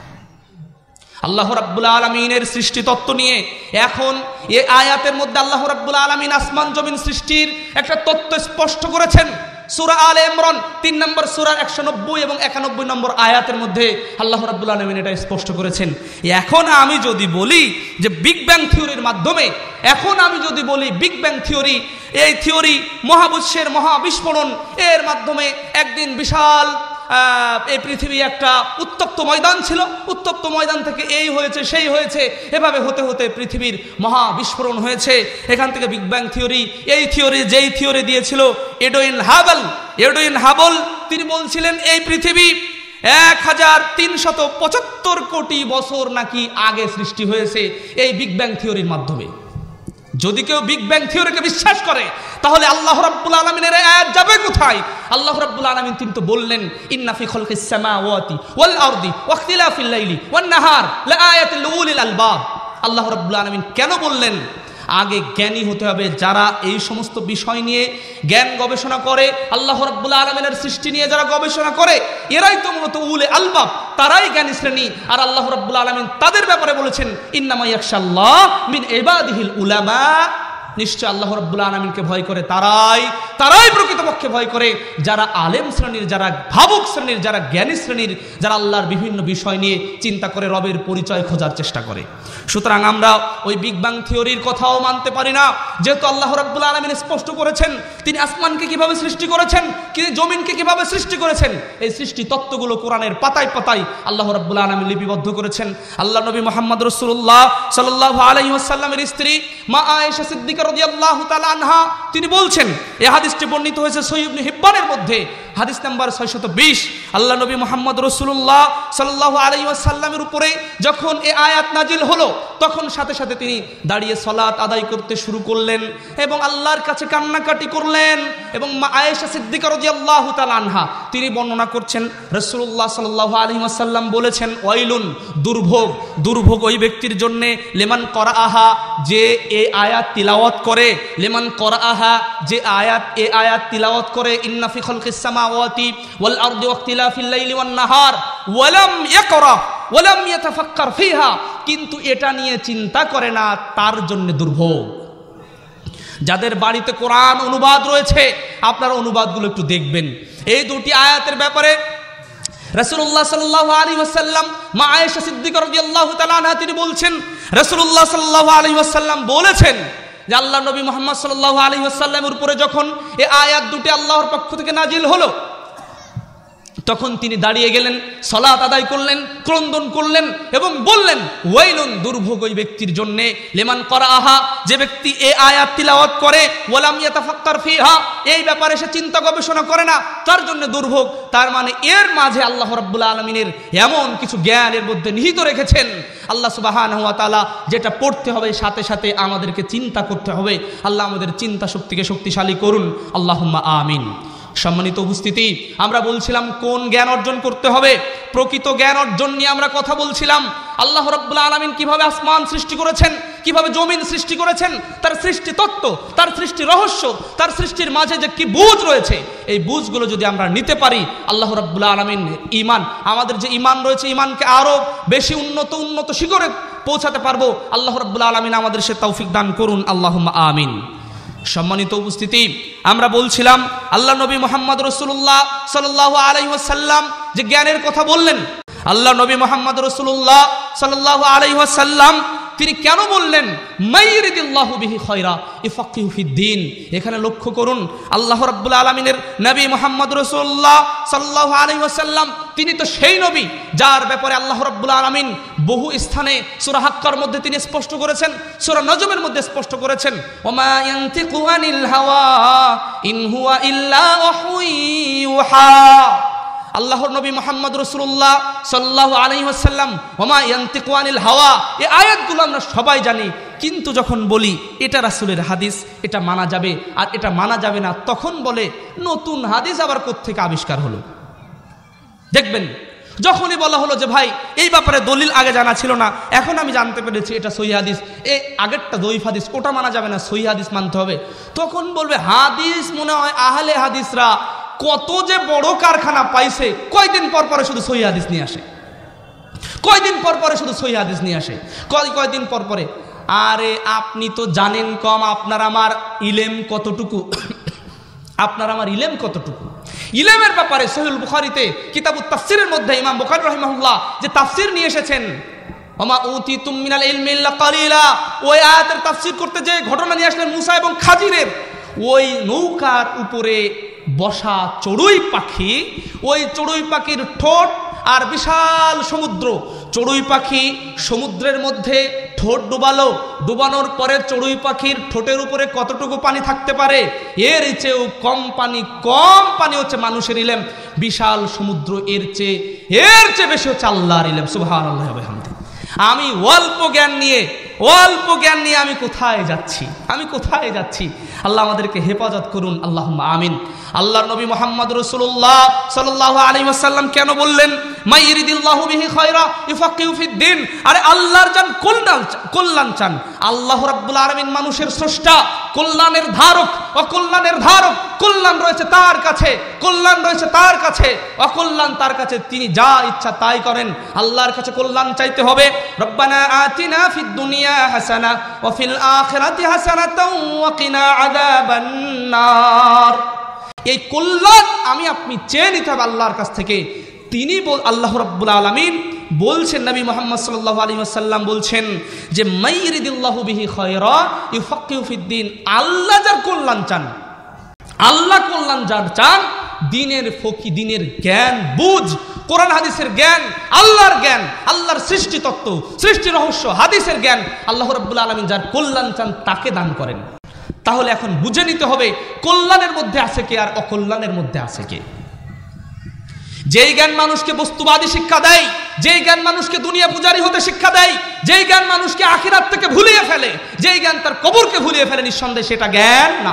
[SPEAKER 1] আল্লাহ রাব্বুল আলামিনের সৃষ্টি তত্ত্ব নিয়ে এখন এই আয়াতের মধ্যে আল্লাহ রাব্বুল আলামিন আসমান জমিন সৃষ্টির একটা তত্ত্ব স্পষ্ট করেছেন। সূরা আলে ইমরান তিন নম্বর সূরার একশো নব্বই এবং একানব্বই নম্বর আয়াতের মধ্যে আল্লাহ রাব্বুল আলামিন এটা স্পষ্ট করেছেন। এখন আমি যদি বলি যে বিগ ব্যাং থিওরির মাধ্যমে, এখন আমি যদি বলি বিগ ব্যাং থিওরি, এই থিওরি মহাবিশ্বের মহাবিস্ফোরণ, এর মাধ্যমে একদিন বিশাল এই পৃথিবী একটা উত্তপ্ত ময়দান ছিল, উত্তপ্ত ময়দান থেকে এই হয়েছে সেই হয়েছে, এভাবে হতে হতে পৃথিবীর মহা বিস্ফোরণ হয়েছে, এখান থেকে বিগ ব্যাং থিওরি। এই থিওরি যেই থিওরি দিয়েছিল এডউইন হাবল, এডউইন হাবল তিনি বলছিলেন এই পৃথিবী এক হাজার তিনশত পঁচাত্তর কোটি বছর নাকি আগে সৃষ্টি হয়েছে এই বিগ ব্যাং থিওরির মাধ্যমে। যদি কেউ বিগ ব্যাং থিওরিকে বিশ্বাস করে তাহলে আল্লাহ রাব্বুল আলামিনের আয়াত যাবে কোথায়? আল্লাহ রাব্বুল আলামিন তিনি তো বললেন ইন্না ফি খালকিস সামাওয়াতি ওয়াল আরদি ওয়াখতিলাফিল লাইলি ওয়ান নাহার লাআয়াতিন লিউলিল আলবাব। আল্লাহ রাব্বুল আলামিন কেন বললেন? আগে জ্ঞানী হতে হবে, যারা এই সমস্ত বিষয় নিয়ে জ্ঞান গবেষণা করে, আল্লাহ রাব্বুল আলামিনের সৃষ্টি নিয়ে যারা গবেষণা করে, এরাই তো মূলত উলে আলবাব, তারাই জ্ঞানী শ্রেণী। আর আল্লাহ রাব্বুল আলামিন তাদের ব্যাপারে বলেছেন ইন্নামা ইয়াখশাল্লাহ মিন ইবাদিহিল উলামা, নিশ্চয় আল্লাহ রাব্বুল আলামিনকে ভয় করে তারাই, তারাই প্রকৃতপক্ষে ভয় করে যারা আলেম শ্রেণীর, যারা ভাবুক শ্রেণীর, যারা জ্ঞানী শ্রেণীর, যারা আল্লাহর বিভিন্ন বিষয় নিয়ে চিন্তা করে রবের পরিচয় খোঁজার চেষ্টা করে। সুতরাং আমরা ওই বিগ ব্যাং থিওরির কথাও মানতে পারি না, যেহেতু আল্লাহ রাব্বুল আলামিন স্পষ্ট করেছেন তিনি আসমানকে কিভাবে সৃষ্টি করেছেন, তিনি জমিনকে কিভাবে সৃষ্টি করেছেন, এই সৃষ্টি তত্ত্বগুলো কোরআনের পাতায় পাতায় আল্লাহ রাব্বুল আলামিন লিপিবদ্ধ করেছেন। আল্লাহ নবী মুহাম্মদ রাসূলুল্লাহ সাল্লাল্লাহু আলাইহি ওয়াসাল্লামের স্ত্রী মা আয়েশা সিদ্দিকা রাদিয়াল্লাহু তাআলা আনহা তিনি বলছেন, এই হাদিসটি বর্ণিত হয়েছে সহিহ ইবনে হিব্বানের মধ্যে, হাদিস নাম্বার ছয়শত বিশ। আল্লাহ নবী মুহাম্মদ রাসূলুল্লাহ সাল্লাল্লাহু আলাইহি ওয়াসাল্লামের উপরে যখন এই আয়াত নাজিল হলো তখন সাথে সাথে তিনি দাঁড়িয়ে সালাত আদায় করতে শুরু করলেন এবং আল্লাহর কাছে কান্নাকাটি করলেন। এবং মা আয়েশা সিদ্দিকা রাদিয়াল্লাহু তাআলা আনহা তিনি বর্ণনা করছেন রাসূলুল্লাহ সাল্লাল্লাহু আলাইহি ওয়াসাল্লাম বলেছেন, ওয়াইলুন, দুর্ভোগ, দুর্ভোগ ওই ব্যক্তির জন্য, লিমান করাআহা, যে এই আয়াত তিলাওয়াত করে, লিমান করাআহা, যে আয়াত এই আয়াত তিলাওয়াত করে, ইন্না ফি খালকিস সামাওয়াতি ওয়াল আরদি ওয়াখতিলাফিল লাইলি ওয়ান নাহার ওয়া লাম ইয়াকরা ওয়া লাম ইয়াতাফাক্কার ফিহা, কিন্তু এটা নিয়ে চিন্তা করে না, তার জন্য দুর্ভোগ। যাদের বাড়িতে কোরআন অনুবাদ রয়েছে আপনারা অনুবাদগুলো একটু দেখবেন। এই দুটি আয়াতের ব্যাপারে রাসূলুল্লাহ সাল্লাল্লাহু আলাইহি ওয়াসাল্লাম মা আয়েশা সিদ্দিকা রাদিয়াল্লাহু তাআলা আনহা তিনি বলছেন, রাসূলুল্লাহ সাল্লাল্লাহু আলাইহি ওয়াসাল্লাম বলেছেন যে আল্লাহ নবী মুহাম্মদ সাল্লাল্লাহু আলাইহি ওয়াসাল্লামের উপরে যখন এই আয়াত দুটি আল্লাহর পক্ষ থেকে নাজিল হলো তখন তিনি দাঁড়িয়ে গেলেন, সালাত আদায় করলেন, ক্রন্দন করলেন এবং বললেন, ওয়াইলুন, দুর্ভোগ ওই ব্যক্তির জন্য, লিমান করাআহা, যে ব্যক্তি এই আয়াত তিলাওয়াত করে, ওয়ালাম ইয়াতাফাক্কার ফিহা, এই ব্যাপারে সে চিন্তা গবেষণা করে না, তার জন্য দুর্ভোগ। তার মানে এর মাঝে আল্লাহ রাব্বুল আলামিনের এমন কিছু জ্ঞান এর মধ্যে নিহিত রেখেছেন। আল্লাহ সুবহানাহু ওয়া তাআলা যেটা পড়তে হবে সাথে সাথে আমাদেরকে চিন্তা করতে হবে। আল্লাহ আমাদের চিন্তা শক্তিকে শক্তিশালী করুন, আল্লাহুম্মা আমিন। সম্মানিত উপস্থিতি, আমরা বলছিলাম কোন জ্ঞান অর্জন করতে হবে। প্রকৃত জ্ঞান অর্জন নিয়ে আমরা কথা বলছিলাম। আল্লাহ রাব্বুল আলামিন কিভাবে আসমান সৃষ্টি করেছেন, কিভাবে জমিন সৃষ্টি করেছেন, তার সৃষ্টি তত্ত্ব, তার সৃষ্টি রহস্য, তার সৃষ্টির মাঝে যে কি বুঝ রয়েছে, এই বুঝগুলো যদি আমরা নিতে পারি, আল্লাহ রাব্বুল আলামিন ঈমান, আমাদের যে ঈমান রয়েছে, ঈমানকে আরো বেশি উন্নত উন্নত শিখরে পৌঁছাতে পারবো। আল্লাহ রাব্বুল আলামিন আমাদের সে তৌফিক দান করুন, আল্লাহুম্মা আমিন। সম্মানিত উপস্থিতি, আমরা বলছিলাম আল্লাহ নবী মুহাম্মদ রাসূলুল্লাহ সাল্লাল্লাহু আলাইহি ওয়াসাল্লাম যে জ্ঞানের কথা বললেন, আল্লাহ নবী মুহাম্মদ রাসূলুল্লাহ সাল্লাল্লাহু আলাইহি ওয়াসাল্লাম তিনি কেন বললেন মাইরিদিল্লাহু বিহি খায়রা ইফাক্কিহু ফিদ্দিন। এখানে লক্ষ্য করুন, আল্লাহ রাব্বুল আলামিনের নবী মুহাম্মদ রাসূলুল্লাহ সাল্লাল্লাহু আলাইহি ওয়াসাল্লাম তিনি তো সেই নবী যার ব্যাপারে আল্লাহ রাব্বুল আলামিন বহু স্থানে সূরা হাক্কার মধ্যে তিনি স্পষ্ট করেছেন, সূরা নজমের মধ্যে স্পষ্ট করেছেন, ওমা ইয়ানতিকু আনিল হাওয়া ইন হুয়া ইল্লা ওয়াহয়ুহা। আল্লাহর নবী মুহাম্মদ রাসূলুল্লাহ সাল্লাল্লাহু আলাইহি ওয়াসাল্লাম ওমা ইয়ানতিকু আনিল হাওয়া, এই আয়াতগুলো আমরা সবাই জানি, কিন্তু যখন বলি এটা রাসূলের হাদিস, এটা মানা যাবে আর এটা মানা যাবে না, তখন বলে নতুন হাদিস আবার কোত্থেকে আবিষ্কার হলো। দেখবেন যখনই বলা হলো যে ভাই এই ব্যাপারে দলিল আগে জানা ছিল না, এখন আমি জানতে পেরেছি এটা সহিহ হাদিস, এই আগেরটা দঈফ হাদিস, ওটা মানা যাবে না, সহিহ হাদিস মানতে হবে, তখন বলবে হাদিস মনে হয় আহলে হাদিসরা কত যে বড় কারখানা পাইছে, কয়দিন পর পরে শুধু সহিহ হাদিস নিয়ে আসে, কয়দিন পর পরে শুধু সহিহ হাদিস নিয়ে আসে, কয় কয়দিন পর পরে। আরে আপনি তো জানেন কম, আপনার আমার ইলেম কতটুকু, আপনার আমার ইলেম কতটুকু। ইলেমের ব্যাপারে সহিহুল বুখারীতে কিতাবুত তাফসীরের মধ্যে ইমাম বুখারী রাহিমাহুল্লাহ যে তাফসীর নিয়ে এসেছেন, ওমা উতিতুম মিনাল ইলমি ইল্লা কালিলা, ওই আয়াতের তাফসীর করতে যে ঘটনা নিয়ে আসলেন মুসা এবং খাজিরের, ওই নৌকার উপরে বসা চড়ুই পাখি, ওই চড়ুই পাখির ঠোঁট আর বিশাল সমুদ্র, চড়ুই পাখি সমুদ্রের মধ্যে ঠোঁট ডুবালো, ডুবানোর পরে চড়ুই পাখির ঠোঁটের উপরে কতটুকু পানি থাকতে পারে, এর চেয়েও কম পানি, কম পানি হচ্ছে মানুষের ইলম, বিশাল সমুদ্র এর চেয়ে এর চেয়ে বেশি হচ্ছে আল্লাহর ইলম, সুবহানাল্লাহি ওয়া বিহামদিহি। আমি অল্প জ্ঞান নিয়ে অল্প জ্ঞান নিয়ে আমি কোথায় যাচ্ছি, আমি কোথায় যাচ্ছি। আল্লাহ আমাদেরকে হেফাজত করুন, আল্লাহুম্মা আমিন। আল্লাহর নবী মুহাম্মদ রাসূলুল্লাহ সাল্লাল্লাহু আলাইহি ওয়াসাল্লাম কেন বললেন মাইরিদিল্লাহু বিহি খায়রা ইফাক্কিহু ফিদ্দিন? আরে আল্লাহর জান কল্যাণ কল্যাণ চান। আল্লাহ রাব্বুল আলামিন মানুষের স্রষ্টা, কল্যাণের ধারক, অকল্যাণের ধারক। কল্যাণ রয়েছে তার কাছে, কল্যাণ রয়েছে তার কাছে, অকল্যাণ তার কাছে, তিনি যা ইচ্ছা তাই করেন। আল্লাহর কাছে কল্যাণ চাইতে হবে। রব্বানা আতিনা ফিদ দুনিয়া হাসানা ওয়া ফিল আখিরাতি হাসানাতাও ওয়া কিনা আযাবান নার। এই কল্যাণ আমি আপনি চেয়ে নিতে হবে আল্লাহর কাছ থেকে। তিনি আল্লাহ রাব্বুল আলামিন বলছেন, নবী মুহাম্মদ সাল্লাল্লাহু আলাইহি ওয়াসাল্লাম বলছেন যে মাইরিদিল্লাহু বিহি খায়রা ইফাক্কিহু ফিদ্দিন। আল্লাহ যার কল্যাণ চান, আল্লাহ কল্যাণ যার চান, দ্বীনের ফকি, দ্বীনের জ্ঞান বুঝ, কোরআন হাদিসের জ্ঞান, আল্লাহর জ্ঞান, আল্লাহর সৃষ্টি তত্ত্ব, সৃষ্টি রহস্য, হাদিসের জ্ঞান আল্লাহ রাব্বুল আলামিন যার কল্যাণ চান তাকে দান করেন। তাহলে এখন বুঝে নিতে হবে কল্যাণের মধ্যে আছে কে আর অকল্যাণের মধ্যে আছে কে। যেই জ্ঞান মানুষকে বস্তুবাদী শিক্ষা দেয়, যেই জ্ঞান মানুষকে দুনিয়া পূজারী হতে শিক্ষা দেয়, যেই জ্ঞান মানুষকে আখিরাত থেকে ভুলিয়ে ফেলে, যেই জ্ঞান তার কবরকে ভুলিয়ে ফেলে, নিঃসন্দেহে সেটা জ্ঞান না।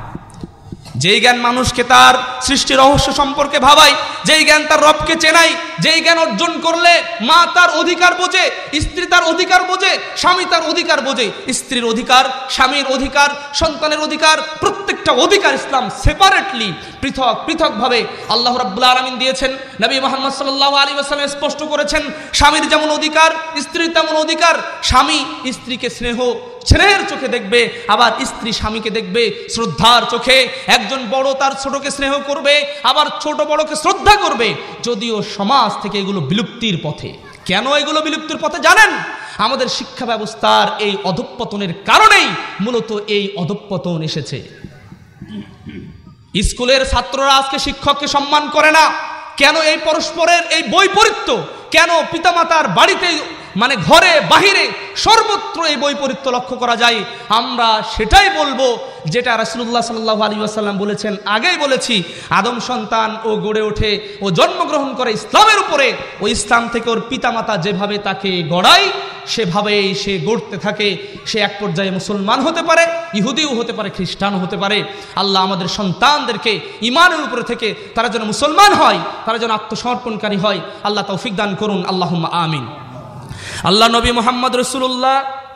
[SPEAKER 1] যেই জ্ঞান মানুষকে তার সৃষ্টি রহস্য সম্পর্কে ভাবায়, যেই জ্ঞান তার রবকে চেনাই, যেই জ্ঞান অর্জন করলে মা তার অধিকার বোঝে, স্ত্রী তার অধিকার বোঝে, স্বামী তার অধিকার বোঝে, স্ত্রীর অধিকার, স্বামীর অধিকার, সন্তানের অধিকার, প্রত্যেকটা অধিকার ইসলাম সেপারেটলি পৃথক পৃথক ভাবে আল্লাহ রাব্বুল আলামিন দিয়েছেন। নবী মুহাম্মদ সাল্লাল্লাহু আলাইহি ওয়াসাল্লাম স্পষ্ট করেছেন, স্বামীর যেমন অধিকার স্ত্রীর তেমন অধিকার। স্বামী স্ত্রীকে স্নেহ স্নেহের চোখে দেখবে, আবার স্ত্রী স্বামীকে দেখবে শ্রদ্ধার চোখে। একজন বড় তার ছোটকে স্নেহ করবে, আবার ছোট বড়কে শ্রদ্ধা করবে। যদিও সমাজ থেকে এগুলো বিলুপ্তির পথে। কেন এগুলো বিলুপ্তির পথে জানেন? আমাদের শিক্ষা ব্যবস্থার এই অধঃপতনের কারণেই মূলত এই অধঃপতন এসেছে। স্কুলের ছাত্ররা আজকে শিক্ষককে সম্মান করে না। কেন এই পরস্পরের এই বৈপরীত্য, কেন পিতামাতার বাড়িতে মানে ঘরে বাহিরে সর্বত্র এই বৈপরীত্য লক্ষ্য করা যায়? আমরা সেটাই বলবো যেটা রাসূলুল্লাহ সাল্লাল্লাহু আলাইহি ওয়াসাল্লাম বলেছেন। আগেই বলেছি, আদম সন্তান ও গড়ে ওঠে ও জন্মগ্রহণ করে ইসলামের উপরে, ওই ইসলাম থেকে ওর পিতামাতা যেভাবে তাকে গড়ায় সেভাবেই সে গড়তে থাকে। সে এক পর্যায়ে মুসলমান হতে পারে, ইহুদিও হতে পারে, খ্রিস্টানও হতে পারে। আল্লাহ আমাদের সন্তানদেরকে ইমানের উপরে থেকে তারা যেন মুসলমান হয়, তারা যেন আত্মসমর্পণকারী হয়, আল্লাহ তৌফিক দান করুন। আল্লাহুম্মা আমিন। আল্লাহ নবী মুহাম্মদ রাসূলুল্লাহ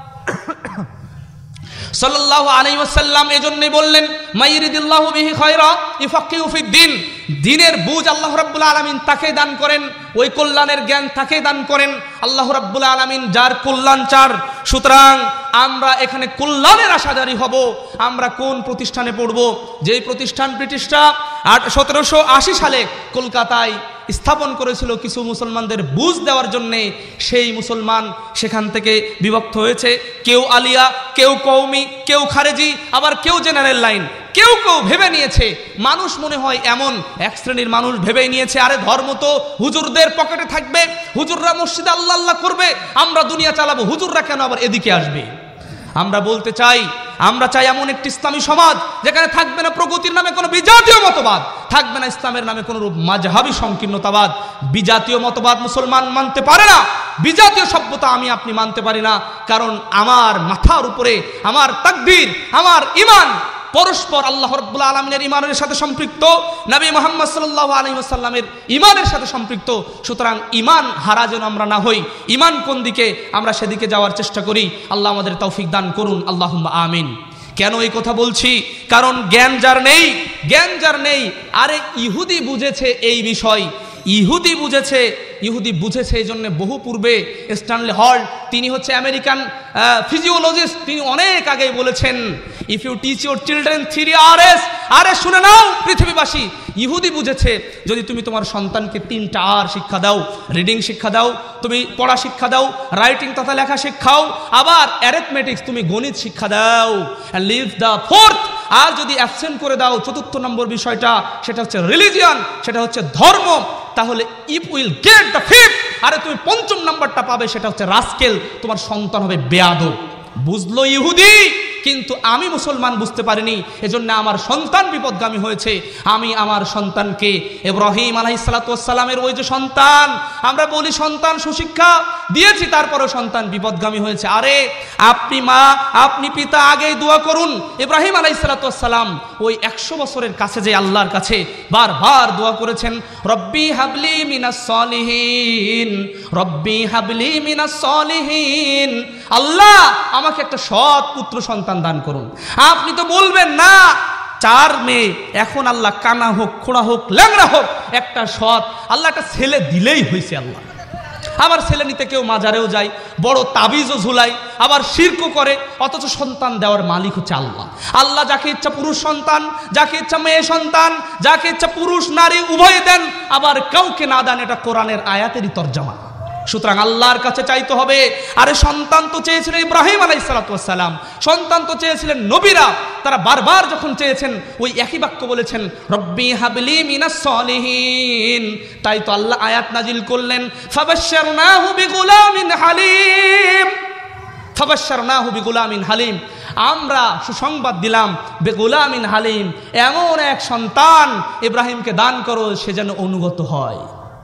[SPEAKER 1] সাল্লাল্লাহু আলাইহি ওয়াসাল্লাম এজন্যই বললেন, মাইরিদিল্লাহু বিহি খায়রা ইফাক্কিহু ফিদ্দিন। দ্বীনের বুঝ আল্লাহ রাব্বুল আলামিন তাকে দান করেন, ওই কল্যাণের জ্ঞান তাকে দান করেন আল্লাহ রাব্বুল আলামিন, যার কল্যাণ চার। সুতরাং আমরা এখানে কল্যাণের আশাদারী হব। আমরা কোন প্রতিষ্ঠানে পড়ব? যেই প্রতিষ্ঠান ব্রিটিশরা সতেরোশো আশি সালে কলকাতায় স্থাপন করেছিল কিছু মুসলমানদের বুঝ দেওয়ার জন্যে, সেই মুসলমান সেখান থেকে বিভক্ত হয়েছে। কেউ আলিয়া, কেউ কওমি, কেউ খারেজি, আবার কেউ জেনারেল লাইন। কেউ কেউ ভেবে নিয়েছে, মানুষ মনে হয় এমন এক শ্রেণীর মানুষ ভেবেই নিয়েছে, আরে ধর্ম তো হুজুরদের পকেটে থাকবে, হুজুররা মসজিদে আল্লাহ আল্লাহ করবে, আমরা দুনিয়া চালাবো, হুজুররা কেন আবার এদিকে আসবে? আমরা বলতে চাই, আমরা চাই এমন একটি ইসলামী সমাজ যেখানে থাকবে না প্রগতির নামে কোনো বিজাতীয় মতবাদ, থাকবে না ইসলামের নামে কোনো রূপ মাযহাবী সংকীর্ণতাবাদ। বিজাতীয় মতবাদ মুসলমান মানতে পারে না, বিজাতীয় সভ্যতা আমি আপনি মানতে পারি না, কারণ আমার মাথার উপরে আমার তাকদীর, আমার ঈমান পরস্পর আল্লাহ রাব্বুল আলামিনের ঈমানের সাথে সম্পৃক্ত, নবী মুহাম্মদ সাল্লাল্লাহু আলাইহি ওয়াসাল্লামের ঈমানের সাথে সম্পৃক্ত। সুতরাং ঈমান হারা যেন আমরা না হই, ঈমান কোন দিকে আমরা সেদিকে যাওয়ার চেষ্টা করি। আল্লাহ আমাদের তৌফিক দান করুন। আল্লাহুম্মা আমিন। কেন এই কথা বলছি? কারণ জ্ঞান যার নেই, জ্ঞান যার নেই। আরে ইহুদি বুঝেছে এই বিষয়, ইহুদি বুঝেছে, ইহুদি বুঝেছে এই জন্য বহু পূর্বে স্ট্যানলি হল্ট, তিনি হচ্ছে আমেরিকান ফিজিওলজিস্ট, তিনি অনেক আগেই বলেছেন, if you teach your children three R S, আরে শুনে নাও পৃথিবীবাসী, ইহুদি বুঝেছে যদি তুমি তোমার সন্তানকে তিনটা আর শিক্ষা দাও, রিডিং শিক্ষা দাও, তুমি পড়া শিক্ষা দাও, রাইটিং তথা লেখা শিক্ষাও, আবার অ্যারিথমেটিক্স তুমি গণিত শিক্ষা দাও, অ্যান্ড লিভ দ্য ফোর্থ, আর যদি অ্যাবসেন্ট করে দাও চতুর্থ নম্বর বিষয়টা, সেটা হচ্ছে রিলিজিয়ন, সেটা হচ্ছে ধর্ম, তাহলে if will get the fifth, আরে তুমি পঞ্চম নাম্বারটা পাবে, সেটা হচ্ছে রাস্কেল, তোমার সন্তান হবে বেয়াদব। বুঝলো ইহুদি, কিন্তু আমি মুসলমান বুঝতে পারিনি, এজন্য আমার সন্তান বিপদগামী হয়েছে। আমি আমার সন্তানকে ইব্রাহিম আলাইহিস সালাতু ওয়াস সালামের ওই যে সন্তান, আমরা বলি সন্তান সুশিক্ষা দিয়েছি, তারপরেও সন্তান বিপদগামী হয়েছে। আরে আপনি মা, আপনি পিতা আগেই দোয়া করুন। ইব্রাহিম আলাইহিস সালাতু ওয়াস সালাম ওই একশো বছরের কাছে যে আল্লাহর কাছে বারবার দোয়া করেছেন, রব্বি হাবলি মিনাস সলিহিন, রব্বি হাবলি মিনাস সলিহিন, আল্লাহ আমাকে একটা সৎ পুত্র সন্তান দান করুন। আপনি তো বলবেন না চার মেয়ে, এখন আল্লাহ কানা হোক, খোড়া হোক, ল্যাংড়া হোক, একটা সৎ আল্লাহ একটা ছেলে দিলেই হয়েছে। আল্লাহ আবার ছেলে নিতে কেউ মাজারেও যায়, বড় তাবিজও ঝুলায়, আবার শিরকও করে, অথচ সন্তান দেওয়ার মালিক হচ্ছে আল্লাহ। আল্লাহ যাকে ইচ্ছা পুরুষ সন্তান, যাকে ইচ্ছা মেয়ে সন্তান, যাকে ইচ্ছা পুরুষ নারী উভয় দেন, আবার কাউকে না দেন। এটা কোরআনের আয়াতেরই তরজমা। সুতরাং আল্লাহর কাছে চাইতে হবে। আরে সন্তান তো চেয়েছিলেন ইব্রাহিম আলাইহিস সালাতু ওয়াস সালাম, সন্তান তো চেয়েছিলেন নবীরা, তারা বারবার যখন চেয়েছেন ওই একই বাক্য বলেছেন, রব্বি হাবলি মিনাস সলিহিন। তাই তো আল্লাহ আয়াত নাজিল করলেন, ফাবাশশারনাহু বিগুলামিন হালিম, ফাবাশশারনাহু বিগুলামিন হালিম, আমরা সুসংবাদ দিলাম বেগুলামিন হালিম, এমন এক সন্তান ইব্রাহিমকে দান করো সে যেন অনুগত হয়।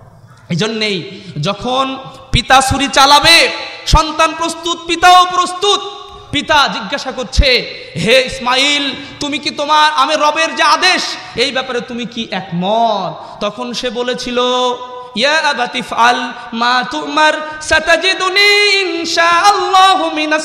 [SPEAKER 1] এই জন্যেই যখন পিতা ছুরি চালাবে, সন্তান প্রস্তুত, পিতাও প্রস্তুত। পিতা জিজ্ঞাসা করছে, হে ইসমাইল, তুমি কি তোমার আমি রবের যে আদেশ এই ব্যাপারে তুমি কি একমত? তখন সে বলেছিল, ইয়া আবাতি ফাল মা তুমার সাতাজিদুনি ইনশাআল্লাহু মিনাস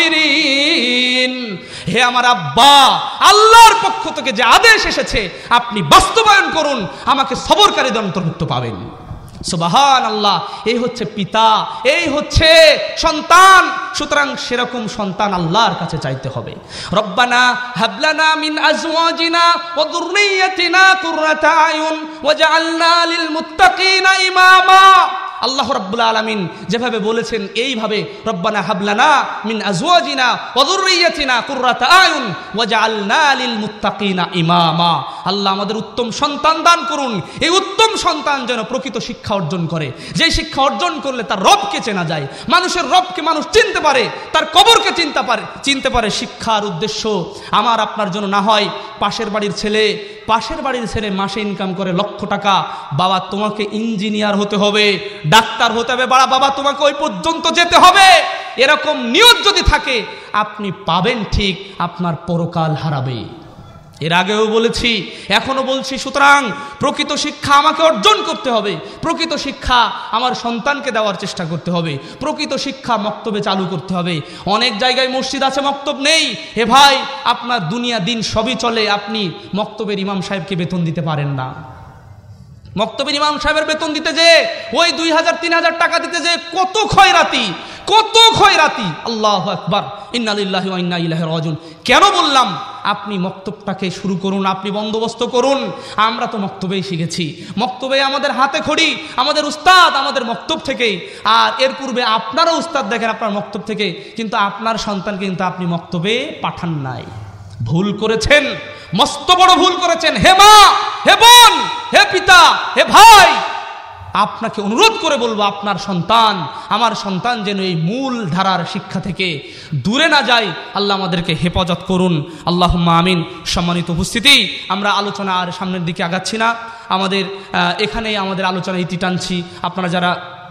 [SPEAKER 1] সাবিরিন, হে আমার আব্বা, আল্লাহর পক্ষ থেকে যে আদেশ এসেছে আপনি বাস্তবায়ন করুন, আমাকে সবরকারীদের অন্তর্ভুক্ত পাবেন। সুবহানাল্লাহ। এই হচ্ছে পিতা, এই হচ্ছে সন্তান। সুতরাং সেরকম সন্তান আল্লাহর কাছে চাইতে হবে। রব্বানা হাবলানা মিন আজওয়াজিনা ওয়া যুররিয়্যাতিনা কুররাতা আয়ুন ওয়াজআলনা লিল মুত্তাকিনা ইমামা। আল্লাহ রাব্বুল আলামিন যেভাবে বলেছেন এইভাবে রব্বানা হাবলানা মিন আজওয়াজিনা ওয়া যুররিয়াতিনা কুররাতা আয়ুন ওয়াজআলনা লিল মুত্তাকিনা ইমামা। আল্লাহ আমাদের উত্তম সন্তান দান করুন, এই উত্তম সন্তান যেন প্রকৃত শিক্ষা অর্জন করে, যে শিক্ষা অর্জন করলে তার রবকে চেনা যায়, মানুষের রবকে মানুষ চিনতে পারে, তার কবরকে চিনতে পারে চিনতে পারে শিক্ষার উদ্দেশ্য আমার আপনার জন্য না হয় পাশের বাড়ির ছেলে পাশের বাড়ির ছেলে মাসে ইনকাম করে লক্ষ টাকা, বাবা তোমাকে ইঞ্জিনিয়ার হতে হবে, ডাক্তার হতে হবে, বাবা বাবা তোমাকে ওই পর্যন্ত যেতে হবে, এরকম নিয়ত যদি থাকে আপনি পাবেন ঠিক, আপনার পরকাল হারাবে। এর আগেও বলেছি, এখনো বলছি, সুতরাং প্রকৃত শিক্ষা আমাকে অর্জন করতে হবে, প্রকৃত শিক্ষা আমার সন্তানকে দেওয়ার চেষ্টা করতে হবে, প্রকৃত শিক্ষা মক্তবে চালু করতে হবে। অনেক জায়গায় মসজিদ আছে, মক্তব নেই। হে ভাই, আপনার দুনিয়া দিন সবই চলে, আপনি মক্তবের ইমাম সাহেবকে বেতন দিতে পারেন না। মক্তবের ইমাম সাহেবের বেতন দিতে যে ওই দুই হাজার তিন হাজার টাকা দিতে যে কত খয়রাতি, কত খয়রাতি। আল্লাহু আকবার, ইন্না লিল্লাহি ওয়া ইন্না ইলাইহি রাজিউন। কেন বললাম? আপনি মক্তবটাকে শুরু করুন, আপনি বন্দোবস্ত করুন। আমরা তো মক্তবেই শিখেছি, মক্তবে আমাদের হাতে খড়ি, আমাদের উস্তাদ আমাদের মক্তব থেকেই। আর এর পূর্বে আপনারও উস্তাদ দেখেন আপনার মক্তব থেকে, কিন্তু আপনার সন্তানকে কিন্তু আপনি মক্তবে পাঠান নাই। ভুল করেছেন, মস্ত বড় ভুল করেছেন। হে মা, হে বোন, হে পিতা, হে ভাই, আপনাকে অনুরোধ করে বলবো, আপনার সন্তান, আমার সন্তান যেন এই মূল ধারার শিক্ষা থেকে দূরে না যায়। আল্লাহ আমাদেরকে হেফাজত করুন, আল্লাহুম্মা আমিন। সম্মানিত উপস্থিতি, আমরা আলোচনা আর সামনের দিকে আগাচ্ছি না, আমাদের এখানেই আমাদের আলোচনা ইতি টানছি। আপনারা যারা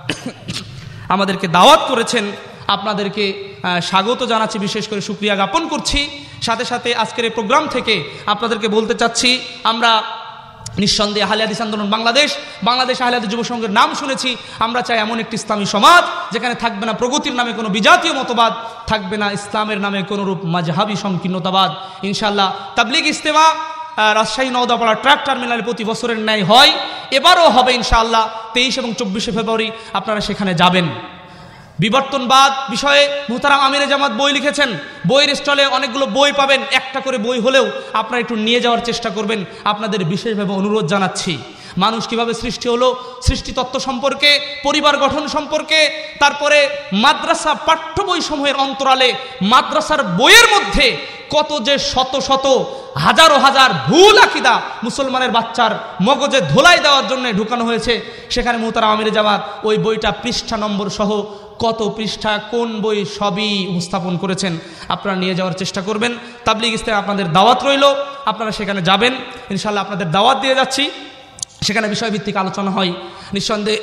[SPEAKER 1] আমাদেরকে দাওয়াত করেছেন আপনাদেরকে স্বাগত জানাচ্ছি, বিশেষ করে শুকরিয়া জ্ঞাপন করছি। সাথে সাথে আজকের এই প্রোগ্রাম থেকে আপনাদেরকে বলতে চাচ্ছি, আমরা নিঃসন্দেহে আহলে হাদিস আন্দোলন বাংলাদেশ বাংলাদেশ আহলে হাদিস যুব সংঘের নাম শুনেছি। আমরা চাই এমন একটি ইসলামী সমাজ যেখানে থাকবে না প্রগতির নামে কোনো বিজাতীয় মতবাদ, থাকবে না ইসলামের নামে কোনোরূপ মাযহাবী সংকীর্ণতাবাদ। ইনশাআল্লাহ তাবলীগ ইজতেমা রাজশাহী নওদাপাড়া ট্রাক টার্মিনালে প্রতি বছরের ন্যায় হয়, এবারও হবে ইনশাআল্লাহ। তেইশ এবং চব্বিশে ফেব্রুয়ারি আপনারা সেখানে যাবেন। বিবর্তনবাদ বিষয়ে মুহতারাম আমিরে জামাত বই লিখেছেন, বইয়ের স্টলে অনেকগুলো বই পাবেন, একটা করে বই হলেও আপনারা একটু নিয়ে যাওয়ার চেষ্টা করবেন। আপনাদের বিশেষভাবে অনুরোধ জানাচ্ছি, মানুষ কিভাবে সৃষ্টি হলো, সৃষ্টিতত্ত্ব সম্পর্কে, পরিবার গঠন সম্পর্কে, তারপরে মাদ্রাসা পাঠ্য বই সমূহের অন্তরালে মাদ্রাসার বইয়ের মধ্যে কত যে শত শত হাজারো হাজার ভুল আকীদা মুসলমানের বাচ্চার মগজে ধোলাই দেওয়ার জন্য ঢুকানো হয়েছে। সেখানে মুহতারাম আমিরে জামাত ওই বইটা পৃষ্ঠা নম্বর সহ কত পৃষ্ঠা, কোন বই, সবই উপস্থাপন করেছেন। আপনারা নিয়ে যাওয়ার চেষ্টা করবেন। তাবলীগ ইজতেমা আপনাদের দাওয়াত রইল, আপনারা সেখানে যাবেন ইনশাআল্লাহ। আপনাদের দাওয়াত দিয়ে যাচ্ছি, সেখানে বিষয়ভিত্তিক আলোচনা হয়। নিঃসন্দেহে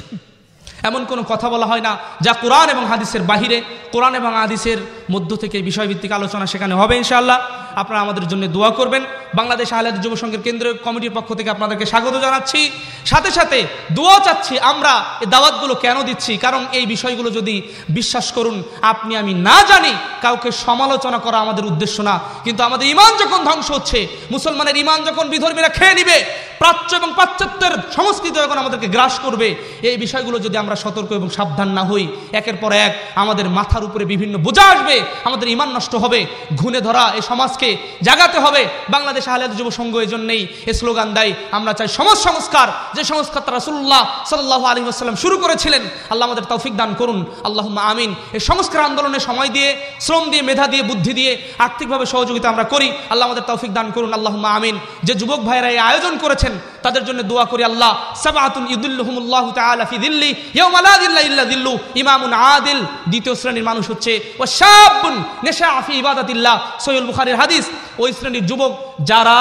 [SPEAKER 1] এমন কোনো কথা বলা হয় না যা কোরআন এবং হাদিসের বাহিরে। কোরআন এবং হাদিসের মধ্য থেকে বিষয়ভিত্তিক আলোচনা সেখানে হবে ইনশাআল্লাহ। আপনারা আমাদের জন্য দোয়া করবেন। বাংলাদেশ আহলে হাদিস যুব সংঘের কেন্দ্রীয় কমিটির পক্ষ থেকে আপনাদেরকে স্বাগত জানাচ্ছি। সাথে সাথে দোয়া চাচ্ছি। আমরা এই দাওয়াতগুলো কেন দিচ্ছি? কারণ এই বিষয়গুলো যদি, বিশ্বাস করুন, আপনি আমি না জানি, কাউকে সমালোচনা করা আমাদের উদ্দেশ্য না, কিন্তু আমাদের ইমান যখন ধ্বংস হচ্ছে, মুসলমানের ইমান যখন বিধর্মীরা খেয়ে নিবে, প্রাচ্য এবং পাশ্চাত্যের সংস্কৃতি যখন আমাদেরকে গ্রাস করবে, এই বিষয়গুলো যদি আমরা সতর্ক এবং সাবধান না হই, একের পর এক আমাদের মাথার উপরে বিভিন্ন বোঝা আসবে, আমাদের ইমান নষ্ট হবে। ঘুণে ধরা এই সমাজকে জাগাতে হবে। বাংলাদেশ আহলে হাদিস যুব সংঘ এই জন্যই এই স্লোগান দেয়, আমরা চাই সমাজ সংস্কার, যে সংস্কার রাসূলুল্লাহ সাল্লাল্লাহু আলাইহি ওয়াসাল্লাম শুরু করেছিলেন। আল্লাহ আমাদের তৌফিক দান করুন, আল্লাহুম্মা আমিন। এই সংস্কার আন্দোলনে সময় দিয়ে, শ্রম দিয়ে, মেধা দিয়ে, বুদ্ধি দিয়ে, আর্থিকভাবে সহযোগিতা আমরা করি। আল্লাহ আমাদের তৌফিক দান করুন, আল্লাহুম্মা আমিন। যে যুবক ভাইরা এই আয়োজন করেছেন তাদের জন্য দোয়া করি, আল্লাহ সাবআতুন ইযিল্লুহুমুল্লাহু তাআলা ফি যিল্লি ইয়াওমা লা যিল্লা ইল্লা যিল্লু। ইমামুন আদিল, দ্বিতীয় শ্রেণীর মানুষ হচ্ছে ওয়া শাবুন নাশাআ ফি ইবাদাতিল্লাহ, সহিহ বুখারীর হাদিস। ওই শ্রেণীর যুবক যারা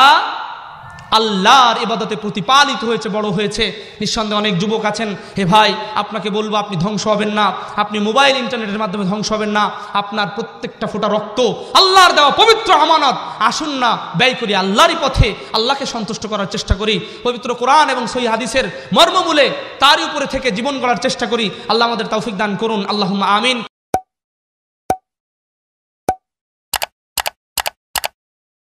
[SPEAKER 1] আল্লাহর ইবাদতে প্রতিপালিত হয়েছে, বড় হয়েছে। নিঃসন্দেহে অনেক যুবক আছেন, হে ভাই, আপনাকে বলবো, আপনি ধ্বংস হবেন না, আপনি মোবাইল ইন্টারনেটের মাধ্যমে ধ্বংস হবেন না। আপনার প্রত্যেকটা ফোঁটা রক্ত আল্লাহর দেওয়া পবিত্র আমানত। আসুন না ব্যয় করি আল্লাহরই পথে, আল্লাহকে সন্তুষ্ট করার চেষ্টা করি। পবিত্র কোরআন এবং সহিহ হাদিসের মর্মমূলে তারই উপরে থেকে জীবন গড়ার চেষ্টা করি। আল্লাহ আমাদের তৌফিক দান করুন, আল্লাহুম্মা আমিন।